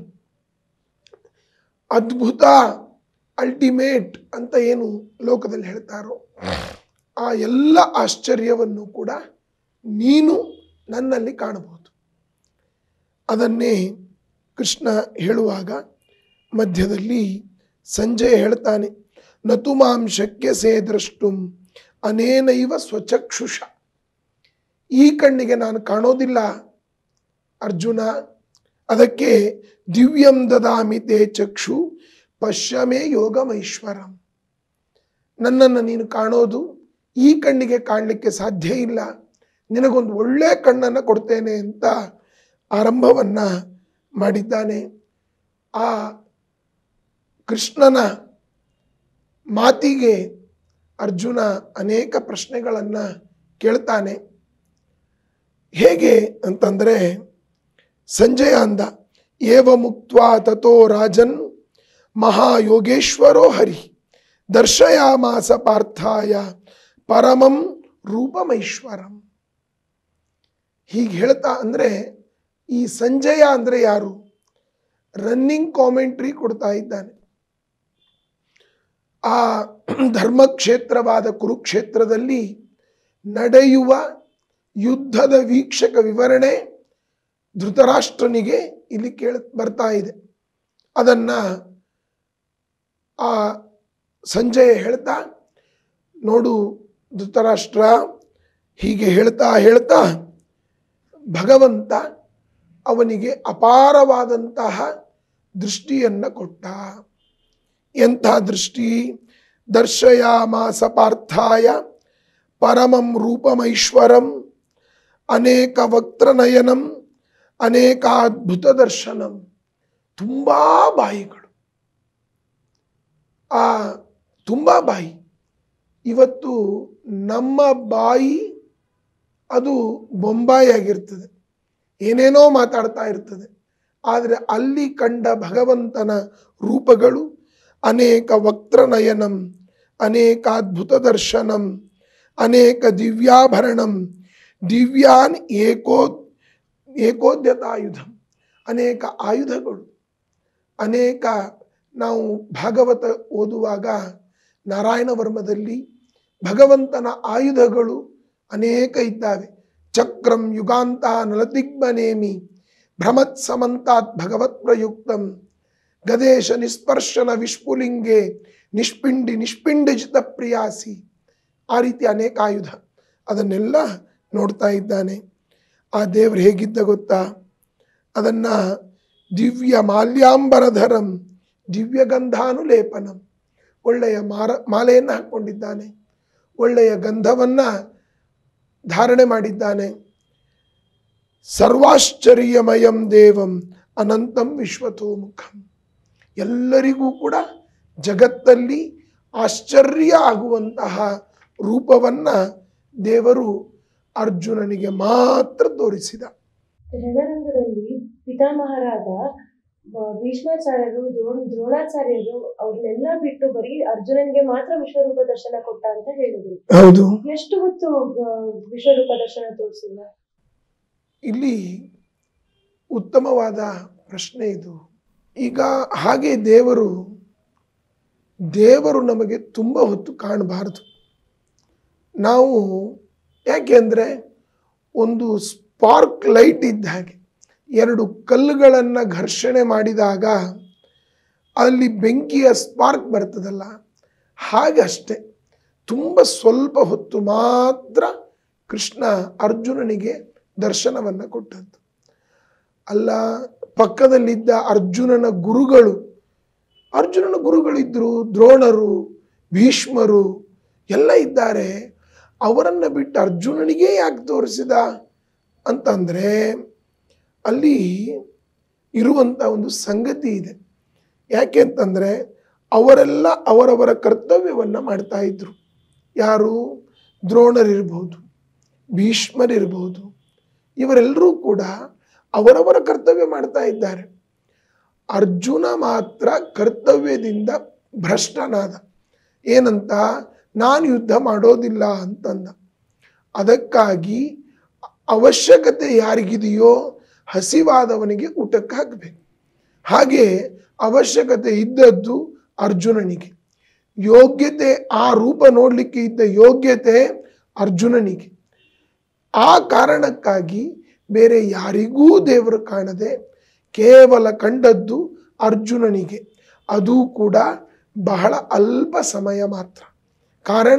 S3: ಅದ್ಭುತ, ಅಲ್ಟಿಮೇಟ್ ಅಂತ ಏನು ಲೋಕದಲ್ಲಿ ಹೇಳ್ತಾರೋ ಆ ಎಲ್ಲ ಆಶ್ಚರ್ಯವನ್ನು ಕೂಡ ನೀನು ನನ್ನಲ್ಲಿ ಕಾಣಬಹುದು. ಅದನ್ನೇ ಕೃಷ್ಣ ಹೇಳುವಾಗ ಮಧ್ಯದಲ್ಲಿ ಸಂಜಯ ಹೇಳ್ತಾನೆ, ನತು ಮಾಂ ಶಕ್ಯಸೇ ದ್ರಷ್ಟುಂ ಅನೇನೈವ ಸ್ವಚಕ್ಷುಷ. ಈ ಕಣ್ಣಿಗೆ ನಾನು ಕಾಣೋದಿಲ್ಲ ಅರ್ಜುನ, ಅದಕ್ಕೆ ದಿವ್ಯಂ ದದಾಮಿ ತೇ ಚಕ್ಷು ಪಶ್ಯಮೇ ಯೋಗಮೈಶ್ವರಂ. ನನ್ನನ್ನು ನೀನು ಕಾಣೋದು ಈ ಕಣ್ಣಿಗೆ ಕಾಣಲಿಕ್ಕೆ ಸಾಧ್ಯ ಇಲ್ಲ, ನಿನಗೊಂದು ಒಳ್ಳೆ ಕಣ್ಣನ್ನು ಕೊಡ್ತೇನೆ ಅಂತ ಆರಂಭವನ್ನು ಮಾಡಿದ್ದಾನೆ. ಆ ಕೃಷ್ಣನ ಮಾತಿಗೆ ಅರ್ಜುನ ಅನೇಕ ಪ್ರಶ್ನೆಗಳನ್ನು ಕೇಳ್ತಾನೆ. ಹೇಗೆ ಅಂತಂದರೆ, ಸಂಜಯ ಅಂದ, ಏವ ಮುಕ್ತ್ವಾ ತಥೋ ರಾಜನ್ ಮಹಾಯೋಗೇಶ್ವರೋ ಹರಿ ದರ್ಶಯಾಮಾಸ ಪಾರ್ಥಾಯ ಪರಮಂ ರೂಪಮೈಶ್ವರಂ. ಹೀಗೆ ಹೇಳ್ತಾ ಅಂದರೆ, ಈ ಸಂಜಯ ಅಂದರೆ ಯಾರು? ರನ್ನಿಂಗ್ ಕಾಮೆಂಟ್ರಿ ಕೊಡ್ತಾ ಇದ್ದಾನೆ. ಆ ಧರ್ಮಕ್ಷೇತ್ರವಾದ ಕುರುಕ್ಷೇತ್ರದಲ್ಲಿ ನಡೆಯುವ ಯುದ್ಧದ ವೀಕ್ಷಕ ವಿವರಣೆ ಧೃತರಾಷ್ಟ್ರನಿಗೆ ಇಲ್ಲಿ ಕೇಳ ಬರ್ತಾ ಇದೆ. ಅದನ್ನು ಆ ಸಂಜಯ ಹೇಳ್ತಾ, ನೋಡು ಧೃತರಾಷ್ಟ್ರ, ಹೀಗೆ ಹೇಳ್ತಾ ಹೇಳ್ತಾ ಭಗವಂತ ಅವನಿಗೆ ಅಪಾರವಾದಂತಹ ದೃಷ್ಟಿಯನ್ನು ಕೊಟ್ಟ. ಎಂಥ ದೃಷ್ಟಿ? ದರ್ಶಯಾಮಾಸ ಪಾರ್ಥಾಯ ಪರಮಂ ರೂಪಮೈಶ್ವರಂ ಅನೇಕ ವಕ್ತ್ರನಯನಂ ಅನೇಕಾದ್ಭುತ ದರ್ಶನಂ. ತುಂಬ ಬಾಯಿಗಳು. ಆ ತುಂಬ ಬಾಯಿ. ಇವತ್ತು ನಮ್ಮ ಬಾಯಿ ಅದು ಬೊಂಬಾಯಿ ಆಗಿರ್ತದೆ, ಏನೇನೋ ಮಾತಾಡ್ತಾ ಇರ್ತದೆ. ಆದರೆ ಅಲ್ಲಿ ಕಂಡ ಭಗವಂತನ ರೂಪಗಳು ಅನೇಕ ವಕ್ತ್ರನಯನಂ, ಅನೇಕ ಅದ್ಭುತ ದರ್ಶನಂ, ಅನೇಕ ದಿವ್ಯಾಭರಣಂ, ದಿವ್ಯಾನ್ ಏಕೋ ಏಕೋದ್ಯತಾಯುಧಂ, ಅನೇಕ ಆಯುಧಗಳು. ಅನೇಕ ನಾವು ಭಾಗವತ ಓದುವಾಗ ನಾರಾಯಣ ವರ್ಮದಲ್ಲಿ ಭಗವಂತನ ಆಯುಧಗಳು ಅನೇಕ ಇದ್ದಾವೆ. ಚಕ್ರಂ ಯುಗಾಂತ ನಲದಿಗ್ಬನೇಮಿ ಭ್ರಮತ್ ಸಮಂತಾತ್ ಭಗವತ್ ಪ್ರಯುಕ್ತಂ ಗದೇಶ ನಿಸ್ಪರ್ಶನ ವಿಷ್ಪುಲಿಂಗೆ ನಿಷ್ಪಿಂಡಿ ನಿಷ್ಪಿಂಡಜಿತ ಪ್ರಿಯಾಸಿ. ಆ ರೀತಿ ಅನೇಕ ಆಯುಧ ಅದನ್ನೆಲ್ಲ ನೋಡ್ತಾ ಇದ್ದಾನೆ. ಆ ದೇವರು ಹೇಗಿದ್ದ ಗೊತ್ತಾ? ಅದನ್ನು ದಿವ್ಯ ಮಾಲ್ಯಾಂಬರಧರಂ ದಿವ್ಯ ಗಂಧಾನುಲೇಪನಂ, ಒಳ್ಳೆಯ ಮಾರ ಮಾಲೆಯನ್ನು ಹಾಕ್ಕೊಂಡಿದ್ದಾನೆ, ಒಳ್ಳೆಯ ಗಂಧವನ್ನು ಧಾರಣೆ ಮಾಡಿದ್ದಾನೆ. ಸರ್ವಾಶ್ಚರ್ಯಮಯಂ ದೇವಂ ಅನಂತಂ ವಿಶ್ವತೋಮುಖಂ, ಎಲ್ಲರಿಗೂ ಕೂಡ ಜಗತ್ತಲ್ಲಿ ಆಶ್ಚರ್ಯ ಆಗುವಂತಹ ರೂಪವನ್ನು ದೇವರು ಅರ್ಜುನನಿಗೆ ಮಾತ್ರ ತೋರಿಸಿದ.
S2: ರಣರಂಗದಲ್ಲಿ ಪಿತಾಮಹರಾದ ಭೀಷ್ಮಾಚಾರ್ಯರು ದ್ರೋಣ ದ್ರೋಣಾಚಾರ್ಯರು ಅವ್ರನ್ನೆಲ್ಲ ಬಿಟ್ಟು ಬರೀ ಅರ್ಜುನನ್ಗೆ ಮಾತ್ರ ವಿಶ್ವರೂಪ ದರ್ಶನ ಕೊಟ್ಟ ಅಂತ ಹೇಳಿದ್ರು.
S3: ಹೌದು.
S2: ಎಷ್ಟು ಹೊತ್ತು ವಿಶ್ವರೂಪ ದರ್ಶನ ತೋರಿಸಿಲ್ಲ?
S3: ಇಲ್ಲಿ ಉತ್ತಮವಾದ ಪ್ರಶ್ನೆ ಇದು. ಈಗ ಹಾಗೆ ದೇವರು ದೇವರು ನಮಗೆ ತುಂಬ ಹೊತ್ತು ಕಾಣಬಾರದು. ನಾವು ಯಾಕೆ ಅಂದರೆ ಒಂದು ಸ್ಪಾರ್ಕ್ ಲೈಟ್ ಇದ್ದ ಹಾಗೆ, ಎರಡು ಕಲ್ಲುಗಳನ್ನು ಘರ್ಷಣೆ ಮಾಡಿದಾಗ ಅಲ್ಲಿ ಬೆಂಕಿಯ ಸ್ಪಾರ್ಕ್ ಬರ್ತದಲ್ಲ, ಹಾಗಷ್ಟೇ ತುಂಬ ಸ್ವಲ್ಪ ಹೊತ್ತು ಮಾತ್ರ ಕೃಷ್ಣ ಅರ್ಜುನನಿಗೆ ದರ್ಶನವನ್ನು ಕೊಟ್ಟದ್ದು. ಅಲ್ಲ, ಪಕ್ಕದಲ್ಲಿದ್ದ ಅರ್ಜುನನ ಗುರುಗಳು ಅರ್ಜುನನ ಗುರುಗಳಿದ್ದರು, ದ್ರೋಣರು, ಭೀಷ್ಮರು ಎಲ್ಲ ಇದ್ದಾರೆ. ಅವರನ್ನು ಬಿಟ್ಟು ಅರ್ಜುನನಿಗೆ ಯಾಕೆ ತೋರಿಸಿದ ಅಂತಂದರೆ ಅಲ್ಲಿ ಇರುವಂಥ ಒಂದು ಸಂಗತಿ ಇದೆ. ಯಾಕೆ ಅಂತಂದರೆ ಅವರೆಲ್ಲ ಅವರವರ ಕರ್ತವ್ಯವನ್ನು ಮಾಡ್ತಾ ಇದ್ರು. ಯಾರು? ದ್ರೋಣರಿರ್ಬೋದು, ಭೀಷ್ಮರಿರ್ಬೋದು, ಇವರೆಲ್ಲರೂ ಕೂಡ ಅವರವರ ಕರ್ತವ್ಯ ಮಾಡ್ತಾ ಇದ್ದಾರೆ. ಅರ್ಜುನ ಮಾತ್ರ ಕರ್ತವ್ಯದಿಂದ ಭ್ರಷ್ಟನಾದ. ಏನಂತ? ನಾನು ಯುದ್ಧ ಮಾಡೋದಿಲ್ಲ ಅಂತಂದ. ಅದಕ್ಕಾಗಿ ಅವಶ್ಯಕತೆ ಯಾರಿಗಿದೆಯೋ ಹಸಿವಾದವನಿಗೆ ಊಟಕ್ಕೆ ಹಾಕಬೇಕು. ಹಾಗೆ ಅವಶ್ಯಕತೆ ಇದ್ದದ್ದು ಅರ್ಜುನನಿಗೆ, ಯೋಗ್ಯತೆ ಆ ರೂಪ ನೋಡಲಿಕ್ಕೆ ಇದ್ದ ಯೋಗ್ಯತೆ ಅರ್ಜುನನಿಗೆ. ಆ ಕಾರಣಕ್ಕಾಗಿ ಬೇರೆ ಯಾರಿಗೂ ದೇವರು ಕಾಣದೆ ಕೇವಲ ಕಂಡದ್ದು ಅರ್ಜುನನಿಗೆ. ಅದು ಕೂಡ ಬಹಳ ಅಲ್ಪ ಸಮಯ ಮಾತ್ರ. ಕಾರಣ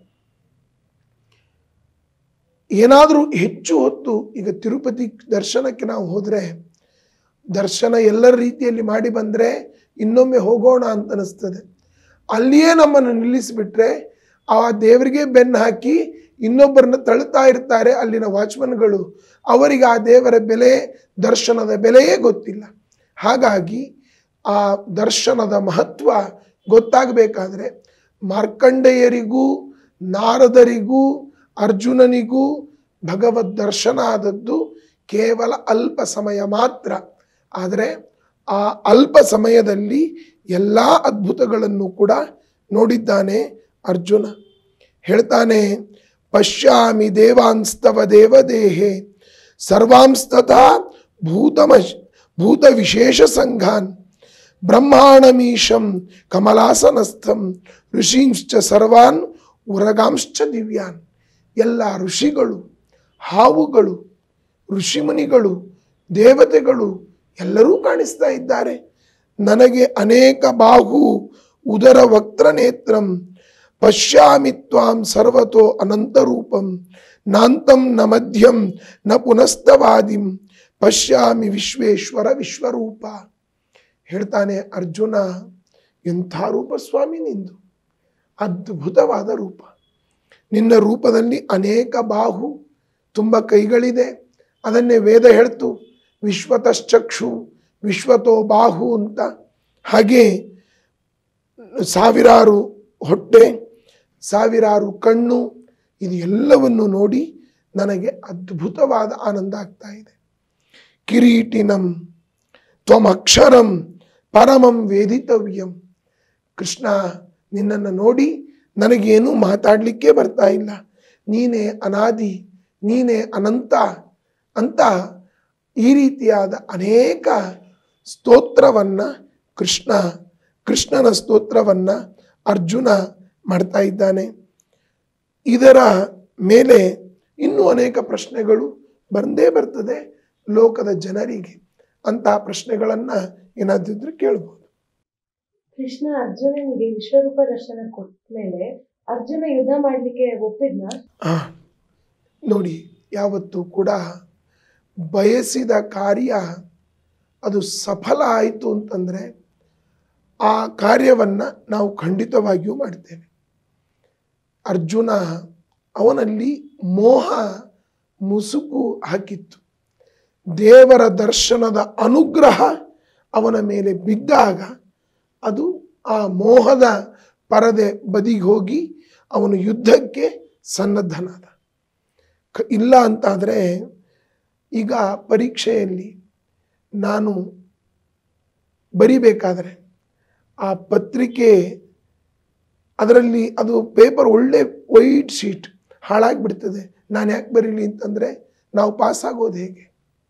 S3: ಏನಾದರೂ ಹೆಚ್ಚು ಹೊತ್ತು, ಈಗ ತಿರುಪತಿ ದರ್ಶನಕ್ಕೆ ನಾವು ಹೋದರೆ ದರ್ಶನ ಎಲ್ಲರ ರೀತಿಯಲ್ಲಿ ಮಾಡಿ ಬಂದರೆ ಇನ್ನೊಮ್ಮೆ ಹೋಗೋಣ ಅಂತ ಅನಿಸ್ತದೆ. ಅಲ್ಲಿಯೇ ನಮ್ಮನ್ನು ನಿಲ್ಲಿಸಿಬಿಟ್ರೆ ಆ ದೇವರಿಗೆ ಬೆನ್ನು ಹಾಕಿ ಇನ್ನೊಬ್ಬರನ್ನ ತಳ್ತಾ ಇರ್ತಾರೆ ಅಲ್ಲಿನ ವಾಚ್ಮನ್ಗಳು. ಅವರಿಗೆ ಆ ದೇವರ ಬೆಲೆ, ದರ್ಶನದ ಬೆಲೆಯೇ ಗೊತ್ತಿಲ್ಲ. ಹಾಗಾಗಿ ಆ ದರ್ಶನದ ಮಹತ್ವ ಗೊತ್ತಾಗಬೇಕಾದ್ರೆ ಮಾರ್ಕಂಡೇಯರಿಗೂ ನಾರದರಿಗೂ ಅರ್ಜುನನಿಗೂ ಭಗವದ್ ದರ್ಶನ ಆದದ್ದು ಕೇವಲ ಅಲ್ಪ ಸಮಯ ಮಾತ್ರ. ಆದರೆ ಆ ಅಲ್ಪ ಸಮಯದಲ್ಲಿ ಎಲ್ಲ ಅದ್ಭುತಗಳನ್ನು ಕೂಡ ನೋಡಿದ್ದಾನೆ ಅರ್ಜುನ. ಹೇಳ್ತಾನೆ, ಪಶ್ಯಾಮಿ ದೇವಾಂಸ್ತವ ದೇವದೇಹೆ ಸರ್ವಾಂಸ್ತಥಾ ಭೂತಮ ಭೂತ ವಿಶೇಷ ಸಂಘಾನ್ ಬ್ರಹ್ಮಾಣಮೀಶಂ ಕಮಲಾಸನಸ್ಥಂ ಋಷೀಂಶ್ಚ ಸರ್ವಾನ್ ಉರಗಾಂಶ್ಚ ದಿವ್ಯಾನ್. ಎಲ್ಲ ಋಷಿಗಳು, ಹಾವುಗಳು, ಋಷಿಮುನಿಗಳು, ದೇವತೆಗಳು ಎಲ್ಲರೂ ಕಾಣಿಸ್ತಾ ಇದ್ದಾರೆ. ನನಗೆ ಅನೇಕ ಬಾಹು ಉದರ ವಕ್ತ್ರ ನೇತ್ರಂ ಪಶ್ಯಾಮಿ ತ್ವಾಂ ಸರ್ವತೋ ಅನಂತರೂಪಂ ನಾಂತಂ ನ ಮಧ್ಯಂ ನ ಪುನಸ್ತವಾದಿಂ ಪಶ್ಯಾಮಿ ವಿಶ್ವೇಶ್ವರ ವಿಶ್ವರೂಪ. ಹೇಳ್ತಾನೆ ಅರ್ಜುನ, ಎಂಥ ರೂಪ ಸ್ವಾಮಿ ನಿಂದು, ಅದ್ಭುತವಾದ ರೂಪ. ನಿನ್ನ ರೂಪದಲ್ಲಿ ಅನೇಕ ಬಾಹು, ತುಂಬ ಕೈಗಳಿದೆ. ಅದನ್ನೇ ವೇದ ಹೇಳ್ತು, ವಿಶ್ವತಶ್ಚಕ್ಷು ವಿಶ್ವತೋ ಬಾಹು ಅಂತ. ಹಾಗೆ ಸಾವಿರಾರು ಹೊಟ್ಟೆ, ಸಾವಿರಾರು ಕಣ್ಣು, ಇದು ಎಲ್ಲವನ್ನು ನೋಡಿ ನನಗೆ ಅದ್ಭುತವಾದ ಆನಂದ ಆಗ್ತಾ ಇದೆ. ಕಿರೀಟಿನಂ ತ್ವಮಕ್ಷರಂ ಪರಮಂ ವೇದಿತವ್ಯಂ. ಕೃಷ್ಣ, ನಿನ್ನನ್ನು ನೋಡಿ ನನಗೇನು ಮಾತಾಡಲಿಕ್ಕೆ ಬರ್ತಾ ಇಲ್ಲ. ನೀನೇ ಅನಾದಿ, ನೀನೇ ಅನಂತ ಅಂತ ಈ ರೀತಿಯಾದ ಅನೇಕ ಸ್ತೋತ್ರವನ್ನು ಕೃಷ್ಣ ಕೃಷ್ಣನ ಸ್ತೋತ್ರವನ್ನು ಅರ್ಜುನ ಮಾಡ್ತಾ ಇದ್ದಾನೆ. ಇದರ ಮೇಲೆ ಇನ್ನೂ ಅನೇಕ ಪ್ರಶ್ನೆಗಳು ಬಂದೇ ಬರ್ತದೆ ಲೋಕದ ಜನರಿಗೆ. ಅಂತಹ ಪ್ರಶ್ನೆಗಳನ್ನು ಏನಾದಿದ್ರೆ ಕೇಳ್ಬೋದು.
S2: ಕೃಷ್ಣ ಅರ್ಜುನನಿಗೆ ವಿಶ್ವರೂಪ ದರ್ಶನ ಕೊಟ್ಟ ಮೇಲೆ ಅರ್ಜುನ ಯುದ್ಧ ಮಾಡಲಿಕ್ಕೆ ಒಪ್ಪಿದ್ನ?
S3: ಆ ನೋಡಿ, ಯಾವತ್ತೂ ಕೂಡ ಬಯಸಿದ ಕಾರ್ಯ ಅದು ಸಫಲ ಆಯಿತು ಅಂತಂದರೆ ಆ ಕಾರ್ಯವನ್ನು ನಾವು ಖಂಡಿತವಾಗಿಯೂ ಮಾಡ್ತೇವೆ. ಅರ್ಜುನ ಅವನಲ್ಲಿ ಮೋಹ ಮುಸುಕು ಹಾಕಿತ್ತು. ದೇವರ ದರ್ಶನದ ಅನುಗ್ರಹ ಅವನ ಮೇಲೆ ಬಿದ್ದಾಗ ಅದು ಆ ಮೋಹದ ಪರದೆ ಬದಿಗೆ ಹೋಗಿ ಅವನು ಯುದ್ಧಕ್ಕೆ ಸನ್ನದ್ಧನಾದ. ಇಲ್ಲ ಅಂತಾದರೆ ಈಗ ಪರೀಕ್ಷೆಯಲ್ಲಿ ನಾನು ಬರಿಬೇಕಾದರೆ ಆ ಪತ್ರಿಕೆ ಅದರಲ್ಲಿ ಅದು ಪೇಪರ್ ಒಳ್ಳೆ ವೈಟ್ ಶೀಟ್ ಹಾಳಾಗಿಬಿಡ್ತದೆ. ನಾನು ಯಾಕೆ ಬರೀಲಿ ಅಂತಂದರೆ ನಾವು ಪಾಸಾಗೋದು ಹೇಗೆ?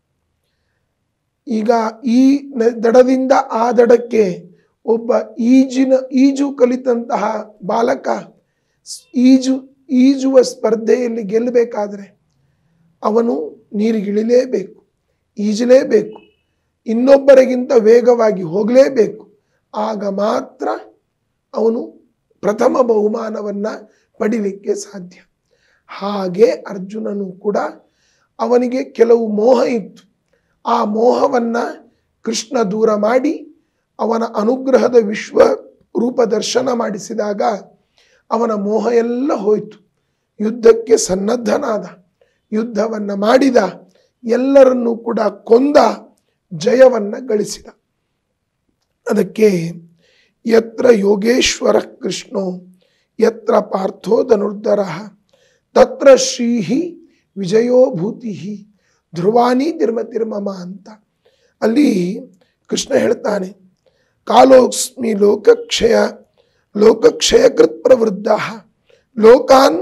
S3: ಈಗ ಈ ದಡದಿಂದ ಆ ದಡಕ್ಕೆ ಒಬ್ಬ ಈಜಿನ ಈಜು ಕಲಿತಂತಹ ಬಾಲಕ ಈಜು ಈಜುವ ಸ್ಪರ್ಧೆಯಲ್ಲಿ ಗೆಲ್ಲಬೇಕಾದ್ರೆ ಅವನು ನೀರಿಗಿಳಿಲೇಬೇಕು, ಈಜಲೇಬೇಕು, ಇನ್ನೊಬ್ಬರಿಗಿಂತ ವೇಗವಾಗಿ ಹೋಗಲೇಬೇಕು. ಆಗ ಮಾತ್ರ ಅವನು ಪ್ರಥಮ ಬಹುಮಾನವನ್ನು ಪಡಿಲಿಕ್ಕೆ ಸಾಧ್ಯ. ಹಾಗೆ ಅರ್ಜುನನು ಕೂಡ ಅವನಿಗೆ ಕೆಲವು ಮೋಹ ಇತ್ತು. ಆ ಮೋಹವನ್ನು ಕೃಷ್ಣ ದೂರ ಮಾಡಿ ಅವನ ಅನುಗ್ರಹದ ವಿಶ್ವ ರೂಪ ದರ್ಶನ ಮಾಡಿಸಿದಾಗ ಅವನ ಮೋಹ ಎಲ್ಲ ಹೋಯಿತು. ಯುದ್ಧಕ್ಕೆ ಸನ್ನದ್ಧನಾದ, ಯುದ್ಧವನ್ನು ಮಾಡಿದ, ಎಲ್ಲರನ್ನೂ ಕೂಡ ಕೊಂದ, ಜಯವನ್ನು ಗಳಿಸಿದ. ಅದಕ್ಕೆ ಯತ್ರ ಯೋಗೇಶ್ವರ ಕೃಷ್ಣೋ ಯತ್ರ ಪಾರ್ಥೋ ಧನುರ್ಧರ ತತ್ರ ಶ್ರೀಹಿ ವಿಜಯೋಭೂತಿ ಧ್ರುವಾನಿ ತಿರ್ಮತಿರ್ಮಮ ಅಂತ ಅಲ್ಲಿ ಕೃಷ್ಣ ಹೇಳ್ತಾನೆ. ಕಾಲೋಸ್ಮಿ ಲೋಕಕ್ಷಯ ಲೋಕಕ್ಷಯಕೃತ್ ಪ್ರವೃದ್ಧ ಲೋಕಾನ್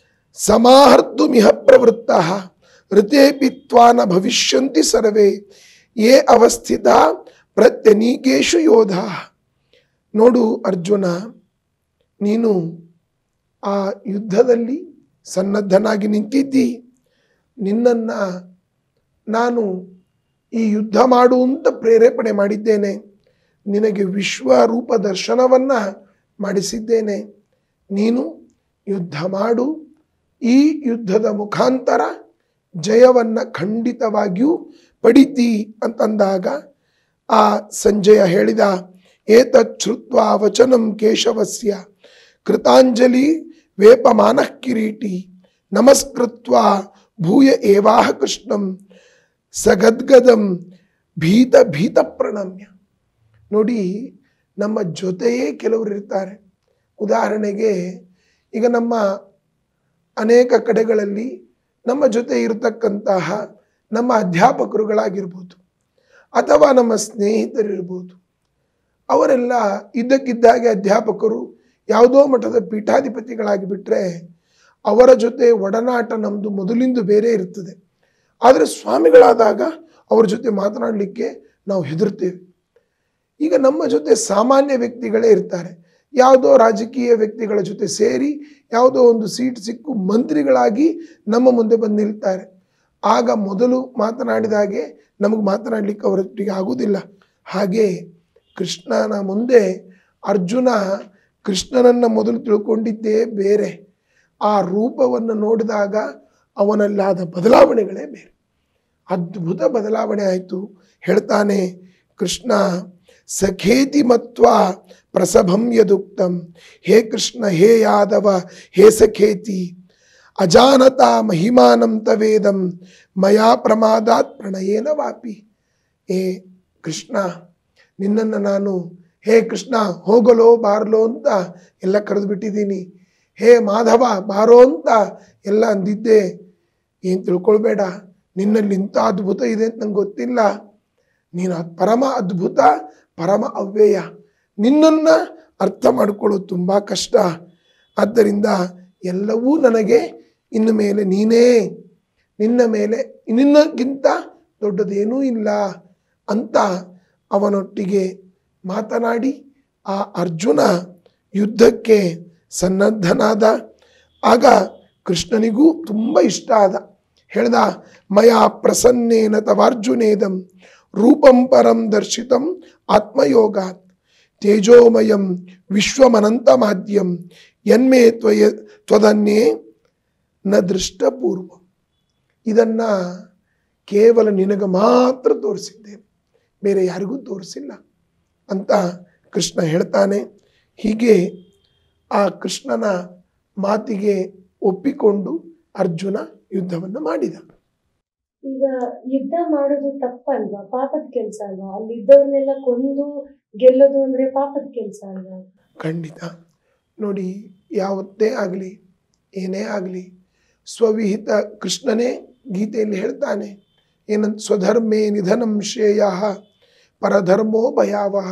S3: ಸಮಾಹರ್ತುಮಿಹ ಪ್ರವೃತ್ತ ಋತೇಪಿ ತ್ವಾನ ಭವಿಷ್ಯಂತಿ ಸರ್ವೇ ಯೇ ಅವಸ್ಥಿತ ಪ್ರತ್ಯನೀಕೇಶು ಯೋಧ. ನೋಡು ಅರ್ಜುನ, ನೀನು ಆ ಯುದ್ಧದಲ್ಲಿ ಸನ್ನದ್ಧನಾಗಿ ನಿಂತಿದ್ದಿ. ನಿನ್ನನ್ನು ನಾನು ಈ ಯುದ್ಧ ಮಾಡು ಅಂತ ಪ್ರೇರೇಪಣೆ ಮಾಡಿದ್ದೇನೆ. ನಿನಗೆ ವಿಶ್ವರೂಪ ದರ್ಶನವನ್ನು ಮಾಡಿಸಿದ್ದೇನೆ. ನೀನು ಯುದ್ಧ ಮಾಡು. ಈ ಯುದ್ಧದ ಮುಖಾಂತರ ಜಯವನ್ನು ಖಂಡಿತವಾಗಿಯೂ ಪಡಿತಿ ಅಂತಂದಾಗ ಆ ಸಂಜಯ ಹೇಳಿದ, ಏತತ್ ಶ್ರುತ್ವಾ ವಚನಂ ಕೇಶವಸ್ಯ ಕೃತಾಂಜಲಿ ವೇಪಮಾನಃ ಕಿರೀಟಿ ನಮಸ್ಕೃತ್ವಾ ಭೂಯ ಏವಾಹ ಕೃಷ್ಣಂ ಸಗದ್ಗದಂ ಭೀತ ಭೀತ ಪ್ರಣಮ್ಯ. ನೋಡಿ, ನಮ್ಮ ಜೊತೆಯೇ ಕೆಲವರು ಇರ್ತಾರೆ. ಉದಾಹರಣೆಗೆ ಈಗ ನಮ್ಮ ಅನೇಕ ಕಡೆಗಳಲ್ಲಿ ನಮ್ಮ ಜೊತೆ ಇರತಕ್ಕಂತಹ ನಮ್ಮ ಅಧ್ಯಾಪಕರುಗಳಾಗಿರ್ಬೋದು ಅಥವಾ ನಮ್ಮ ಸ್ನೇಹಿತರಿರ್ಬೋದು. ಅವರೆಲ್ಲ ಇದ್ದಕ್ಕಿದ್ದಾಗೆ ಅಧ್ಯಾಪಕರು ಯಾವುದೋ ಮಠದ ಪೀಠಾಧಿಪತಿಗಳಾಗಿ ಬಿಟ್ಟರೆ ಅವರ ಜೊತೆ ಒಡನಾಟ ನಮ್ಮದು ಮೊದಲಿಂದ ಬೇರೆ ಇರ್ತದೆ. ಆದರೆ ಸ್ವಾಮಿಗಳಾದಾಗ ಅವ್ರ ಜೊತೆ ಮಾತನಾಡಲಿಕ್ಕೆ ನಾವು ಹೆದರ್ತೇವೆ. ಈಗ ನಮ್ಮ ಜೊತೆ ಸಾಮಾನ್ಯ ವ್ಯಕ್ತಿಗಳೇ ಇರ್ತಾರೆ. ಯಾವುದೋ ರಾಜಕೀಯ ವ್ಯಕ್ತಿಗಳ ಜೊತೆ ಸೇರಿ ಯಾವುದೋ ಒಂದು ಸೀಟ್ ಸಿಕ್ಕು ಮಂತ್ರಿಗಳಾಗಿ ನಮ್ಮ ಮುಂದೆ ಬಂದು ನಿಲ್ತಾರೆ. ಆಗ ಮೊದಲು ಮಾತನಾಡಿದಾಗೆ ನಮಗೆ ಮಾತನಾಡಲಿಕ್ಕೆ ಅವರೊಟ್ಟಿಗೆ ಆಗುವುದಿಲ್ಲ. ಹಾಗೆ ಕೃಷ್ಣನ ಮುಂದೆ ಅರ್ಜುನ ಕೃಷ್ಣನನ್ನು ಮೊದಲು ತಿಳ್ಕೊಂಡಿದ್ದೇ ಬೇರೆ. ಆ ರೂಪವನ್ನು ನೋಡಿದಾಗ ಅವನಲ್ಲಾದ ಬದಲಾವಣೆಗಳೇ ಬೇರೆ. ಅದ್ಭುತ ಬದಲಾವಣೆ ಆಯಿತು. ಹೇಳ್ತಾನೆ ಕೃಷ್ಣ, ಸಖೇತಿ ಮತ್ವಾ ಪ್ರಸಭಂ ಯದುಕ್ತಂ. ಹೇ ಕೃಷ್ಣ, ಹೇ ಯಾದವ, ಹೇ ಸಖೇತಿ, ಅಜಾನತಾ ಮಹಿಮಾನಂ ತವೇದಂ ಮಯಾ ಪ್ರಮಾದಾತ್ ಪ್ರಣಯೇನ ವಾಪಿ. ಏ ಕೃಷ್ಣ, ನಿನ್ನನ್ನು ನಾನು ಹೇ ಕೃಷ್ಣ ಹೋಗಲೋ ಬಾರ್ಲೋ ಅಂತ ಎಲ್ಲ ಕರೆದು ಬಿಟ್ಟಿದ್ದೀನಿ, ಹೇ ಮಾಧವ ಬಾರೋ ಅಂತ ಎಲ್ಲ ಅಂದಿದ್ದೆ, ಏನು ತಿಳ್ಕೊಳ್ಬೇಡ, ನಿನ್ನಲ್ಲಿ ಇಂಥ ಅದ್ಭುತ ಇದೆ ಅಂತ ನಂಗೆ ಗೊತ್ತಿಲ್ಲ, ನೀನು ಪರಮ ಅದ್ಭುತ ಪರಮ ಅವ್ಯಯ, ನಿನ್ನನ್ನು ಅರ್ಥ ಮಾಡಿಕೊಳ್ಳೋದು ತುಂಬ ಕಷ್ಟ, ಆದ್ದರಿಂದ ಎಲ್ಲವೂ ನನಗೆ ಇನ್ನು ಮೇಲೆ ನೀನೇ, ನಿನ್ನ ಮೇಲೆ ನಿನ್ನಕ್ಕಿಂತ ದೊಡ್ಡದೇನೂ ಇಲ್ಲ ಅಂತ ಅವನೊಟ್ಟಿಗೆ ಮಾತನಾಡಿ ಆ ಅರ್ಜುನ ಯುದ್ಧಕ್ಕೆ ಸನ್ನದ್ಧನಾದ. ಆಗ ಕೃಷ್ಣನಿಗೂ ತುಂಬ ಇಷ್ಟ ಆದ. ಹೇಳ್ದ, ಮಯಾ ಪ್ರಸನ್ನೇನ ತವಾರ್ಜುನೇದಂ ರೂಪಂ ಪರಂ ದರ್ಶಿತಂ ಆತ್ಮಯೋಗಾತ್ ತೇಜೋಮಯಂ ವಿಶ್ವಮನಂತಮಾದ್ಯಂ ಯನ್ಮೇ ತ್ವಯ ತ್ವದನ್ಯೇ ನ ದೃಷ್ಟಪೂರ್ವಂ. ಇದನ್ನು ಕೇವಲ ನಿನಗೆ ಮಾತ್ರ ತೋರಿಸಿದ್ದೇನೆ, ಬೇರೆ ಯಾರಿಗೂ ತೋರಿಸಿಲ್ಲ ಅಂತ ಕೃಷ್ಣ ಹೇಳ್ತಾನೆ. ಹೀಗೆ ಆ ಕೃಷ್ಣನ ಮಾತಿಗೆ ಒಪ್ಪಿಕೊಂಡು ಅರ್ಜುನ ಯುದ್ಧವನ್ನು ಮಾಡಿದ.
S2: ಈಗ ಯುದ್ಧ ಮಾಡೋದು ತಪ್ಪಲ್ವಾ? ಪಾಪದ ಕೆಲಸ ಅಲ್ವಾ? ಅಲ್ಲಿ ಇದ್ದವ್ರನ್ನೆಲ್ಲ ಕೊಂದು ಗೆಲ್ಲೋದು ಅಂದ್ರೆ ಪಾಪದ ಕೆಲಸ ಅಲ್ವಾ?
S3: ಖಂಡಿತ. ನೋಡಿ, ಯಾವತ್ತೇ ಆಗಲಿ ಏನೇ ಆಗಲಿ ಸ್ವವಿಹಿತ ಕೃಷ್ಣನೇ ಗೀತೆಯಲ್ಲಿ ಹೇಳ್ತಾನೆ ಏನಂತ, ಸ್ವಧರ್ಮೇ ನಿಧನಂ ಶ್ರೇಯ ಪರಧರ್ಮೋ ಭಯಾವಹ.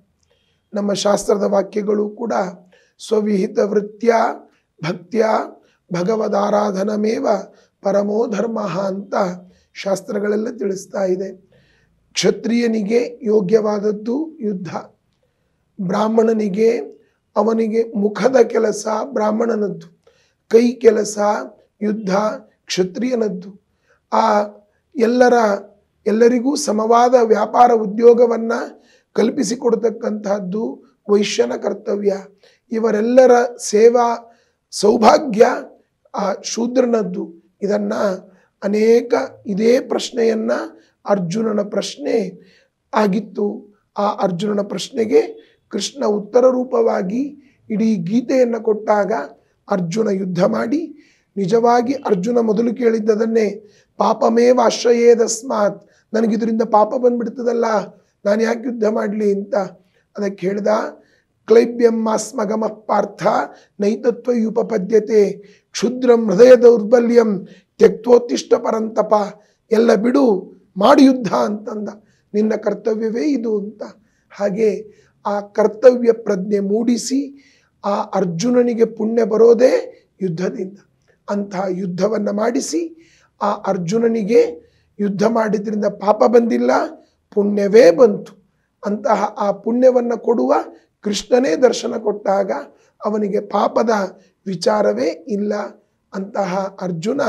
S3: ನಮ್ಮ ಶಾಸ್ತ್ರದ ವಾಕ್ಯಗಳು ಕೂಡ ಸ್ವವಿಹಿತ ವೃತ್ಯ ಭಕ್ತ್ಯ ಭಗವದಾರಾಧನಮೇವ ಪರಮೋ ಧರ್ಮ ಅಂತ ಶಾಸ್ತ್ರಗಳೆಲ್ಲ ತಿಳಿಸ್ತಾ ಇದೆ. ಕ್ಷತ್ರಿಯನಿಗೆ ಯೋಗ್ಯವಾದದ್ದು ಯುದ್ಧ, ಬ್ರಾಹ್ಮಣನಿಗೆ ಅವನಿಗೆ ಮುಖದ ಕೆಲಸ ಬ್ರಾಹ್ಮಣನದ್ದು, ಕೈ ಕೆಲಸ ಯುದ್ಧ ಕ್ಷತ್ರಿಯನದ್ದು. ಆ ಎಲ್ಲರ ಎಲ್ಲರಿಗೂ ಸಮವಾದ ವ್ಯಾಪಾರ ಉದ್ಯೋಗವನ್ನು ಕಲ್ಪಿಸಿಕೊಡ್ತಕ್ಕಂತಹದ್ದು ವೈಶ್ಯನ ಕರ್ತವ್ಯ. ಇವರೆಲ್ಲರ ಸೇವಾ ಸೌಭಾಗ್ಯ ಆ ಶೂದ್ರನದ್ದು. ಇದನ್ನು ಅನೇಕ ಇದೇ ಪ್ರಶ್ನೆಯನ್ನು ಅರ್ಜುನನ ಪ್ರಶ್ನೆ ಆಗಿತ್ತು. ಆ ಅರ್ಜುನನ ಪ್ರಶ್ನೆಗೆ ಕೃಷ್ಣ ಉತ್ತರ ರೂಪವಾಗಿ ಇಡೀ ಗೀತೆಯನ್ನು ಕೊಟ್ಟಾಗ ಅರ್ಜುನ ಯುದ್ಧ ಮಾಡಿ, ನಿಜವಾಗಿ ಅರ್ಜುನ ಮೊದಲು ಕೇಳಿದ್ದದನ್ನೇ, ಪಾಪಮೇವ ಆಶ್ರಯೇದಸ್ಮಾತ್, ನನಗಿದರಿಂದ ಪಾಪ ಬಂದ್ಬಿಡ್ತದಲ್ಲ, ನಾನು ಯಾಕೆ ಯುದ್ಧ ಮಾಡಲಿ ಅಂತ. ಅದಕ್ಕೆ ಹೇಳ್ದ, ಕ್ಲೈಬ್ಯಮ್ಮಾಸ್ಮಗಮ ಪಾರ್ಥ ನೈತತ್ವಯುಪಪದ್ಯತೆ ಕ್ಷುದ್ರಂ ಹೃದಯ ದೌರ್ಬಲ್ಯಂ ತ್ಯಕ್ತೋತ್ತಿಷ್ಟ ಪರಂತಪ. ಎಲ್ಲ ಬಿಡು, ಮಾಡಿ ಯುದ್ಧ ಅಂತಂದ. ನಿನ್ನ ಕರ್ತವ್ಯವೇ ಇದು ಅಂತ. ಹಾಗೆ ಆ ಕರ್ತವ್ಯ ಪ್ರಜ್ಞೆ ಮೂಡಿಸಿ ಆ ಅರ್ಜುನನಿಗೆ ಪುಣ್ಯ ಬರೋದೇ ಯುದ್ಧದಿಂದ. ಅಂತಹ ಯುದ್ಧವನ್ನು ಮಾಡಿಸಿ ಆ ಅರ್ಜುನನಿಗೆ ಯುದ್ಧ ಮಾಡಿದ್ರಿಂದ ಪಾಪ ಬಂದಿಲ್ಲ, ಪುಣ್ಯವೇ ಬಂತು. ಅಂತಹ ಆ ಪುಣ್ಯವನ್ನು ಕೊಡುವ ಕೃಷ್ಣನೇ ದರ್ಶನ ಕೊಟ್ಟಾಗ ಅವನಿಗೆ ಪಾಪದ ವಿಚಾರವೇ ಇಲ್ಲ. ಅಂತಹ ಅರ್ಜುನ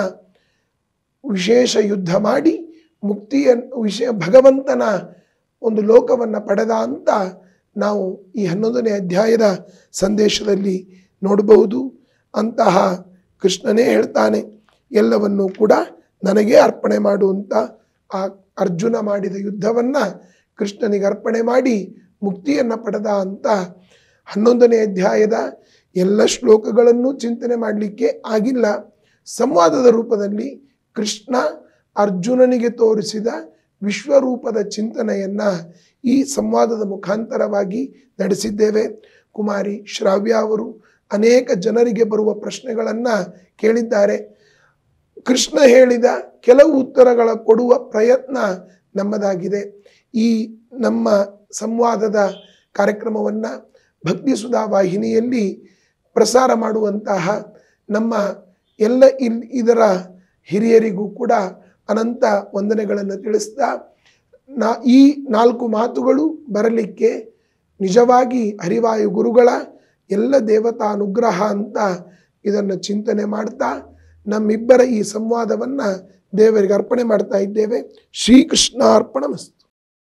S3: ವಿಶೇಷ ಯುದ್ಧ ಮಾಡಿ ಮುಕ್ತಿಯ ವಿಷಯ ಭಗವಂತನ ಒಂದು ಲೋಕವನ್ನು ಪಡೆದ ಅಂತ ನಾವು ಈ ಹನ್ನೊಂದನೇ ಅಧ್ಯಾಯದ ಸಂದೇಶದಲ್ಲಿ ನೋಡಬಹುದು. ಅಂತಹ ಕೃಷ್ಣನೇ ಹೇಳ್ತಾನೆ, ಎಲ್ಲವನ್ನೂ ಕೂಡ ನನಗೇ ಅರ್ಪಣೆ ಮಾಡುವಂತ ಆ ಅರ್ಜುನ ಮಾಡಿದ ಯುದ್ಧವನ್ನು ಕೃಷ್ಣನಿಗೆ ಅರ್ಪಣೆ ಮಾಡಿ ಮುಕ್ತಿಯನ್ನು ಪಡೆದ ಅಂತ ಹನ್ನೊಂದನೇ ಅಧ್ಯಾಯದ ಎಲ್ಲ ಶ್ಲೋಕಗಳನ್ನು ಚಿಂತನೆ ಮಾಡಲಿಕ್ಕೆ ಆಗಿಲ್ಲ. ಸಂವಾದದ ರೂಪದಲ್ಲಿ ಕೃಷ್ಣ ಅರ್ಜುನನಿಗೆ ತೋರಿಸಿದ ವಿಶ್ವರೂಪದ ಚಿಂತನೆಯನ್ನು ಈ ಸಂವಾದದ ಮುಖಾಂತರವಾಗಿ ನಡೆಸಿದ್ದೇವೆ. ಕುಮಾರಿ ಶ್ರಾವ್ಯ ಅವರು ಅನೇಕ ಜನರಿಗೆ ಬರುವ ಪ್ರಶ್ನೆಗಳನ್ನು ಕೇಳಿದ್ದಾರೆ. ಕೃಷ್ಣ ಹೇಳಿದ ಕೆಲವು ಉತ್ತರಗಳ ಕೊಡುವ ಪ್ರಯತ್ನ ನಮ್ಮದಾಗಿದೆ. ಈ ನಮ್ಮ ಸಂವಾದದ ಕಾರ್ಯಕ್ರಮವನ್ನು ಭಕ್ತಿ ಸುಧಾ ವಾಹಿನಿಯಲ್ಲಿ ಪ್ರಸಾರ ಮಾಡುವಂತಹ ನಮ್ಮ ಎಲ್ಲ ಇಲ್ ಇದರ ಹಿರಿಯರಿಗೂ ಕೂಡ ಅನಂತ ವಂದನೆಗಳನ್ನು ತಿಳಿಸ್ತಾ, ನಾ ಈ ನಾಲ್ಕು ಮಾತುಗಳು ಬರಲಿಕ್ಕೆ ನಿಜವಾಗಿ ಹರಿವಾಯು ಗುರುಗಳ ಎಲ್ಲ ದೇವತಾ ಅನುಗ್ರಹ ಅಂತ ಇದನ್ನು ಚಿಂತನೆ ಮಾಡ್ತಾ ನಮ್ಮಿಬ್ಬರ ಈ ಸಂವಾದವನ್ನು ದೇವರಿಗೆ ಅರ್ಪಣೆ ಮಾಡ್ತಾ ಇದ್ದೇವೆ. ಶ್ರೀಕೃಷ್ಣಾರ್ಪಣಮಸ್ತು.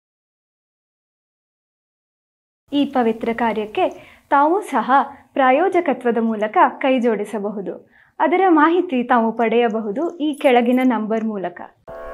S1: ಈ ಪವಿತ್ರ ಕಾರ್ಯಕ್ಕೆ ತಾವು ಸಹ ಪ್ರಾಯೋಜಕತ್ವದ ಮೂಲಕ ಕೈ ಜೋಡಿಸಬಹುದು. ಅದರ ಮಾಹಿತಿ ತಾವು ಪಡೆಯಬಹುದು ಈ ಕೆಳಗಿನ ನಂಬರ್ ಮೂಲಕ.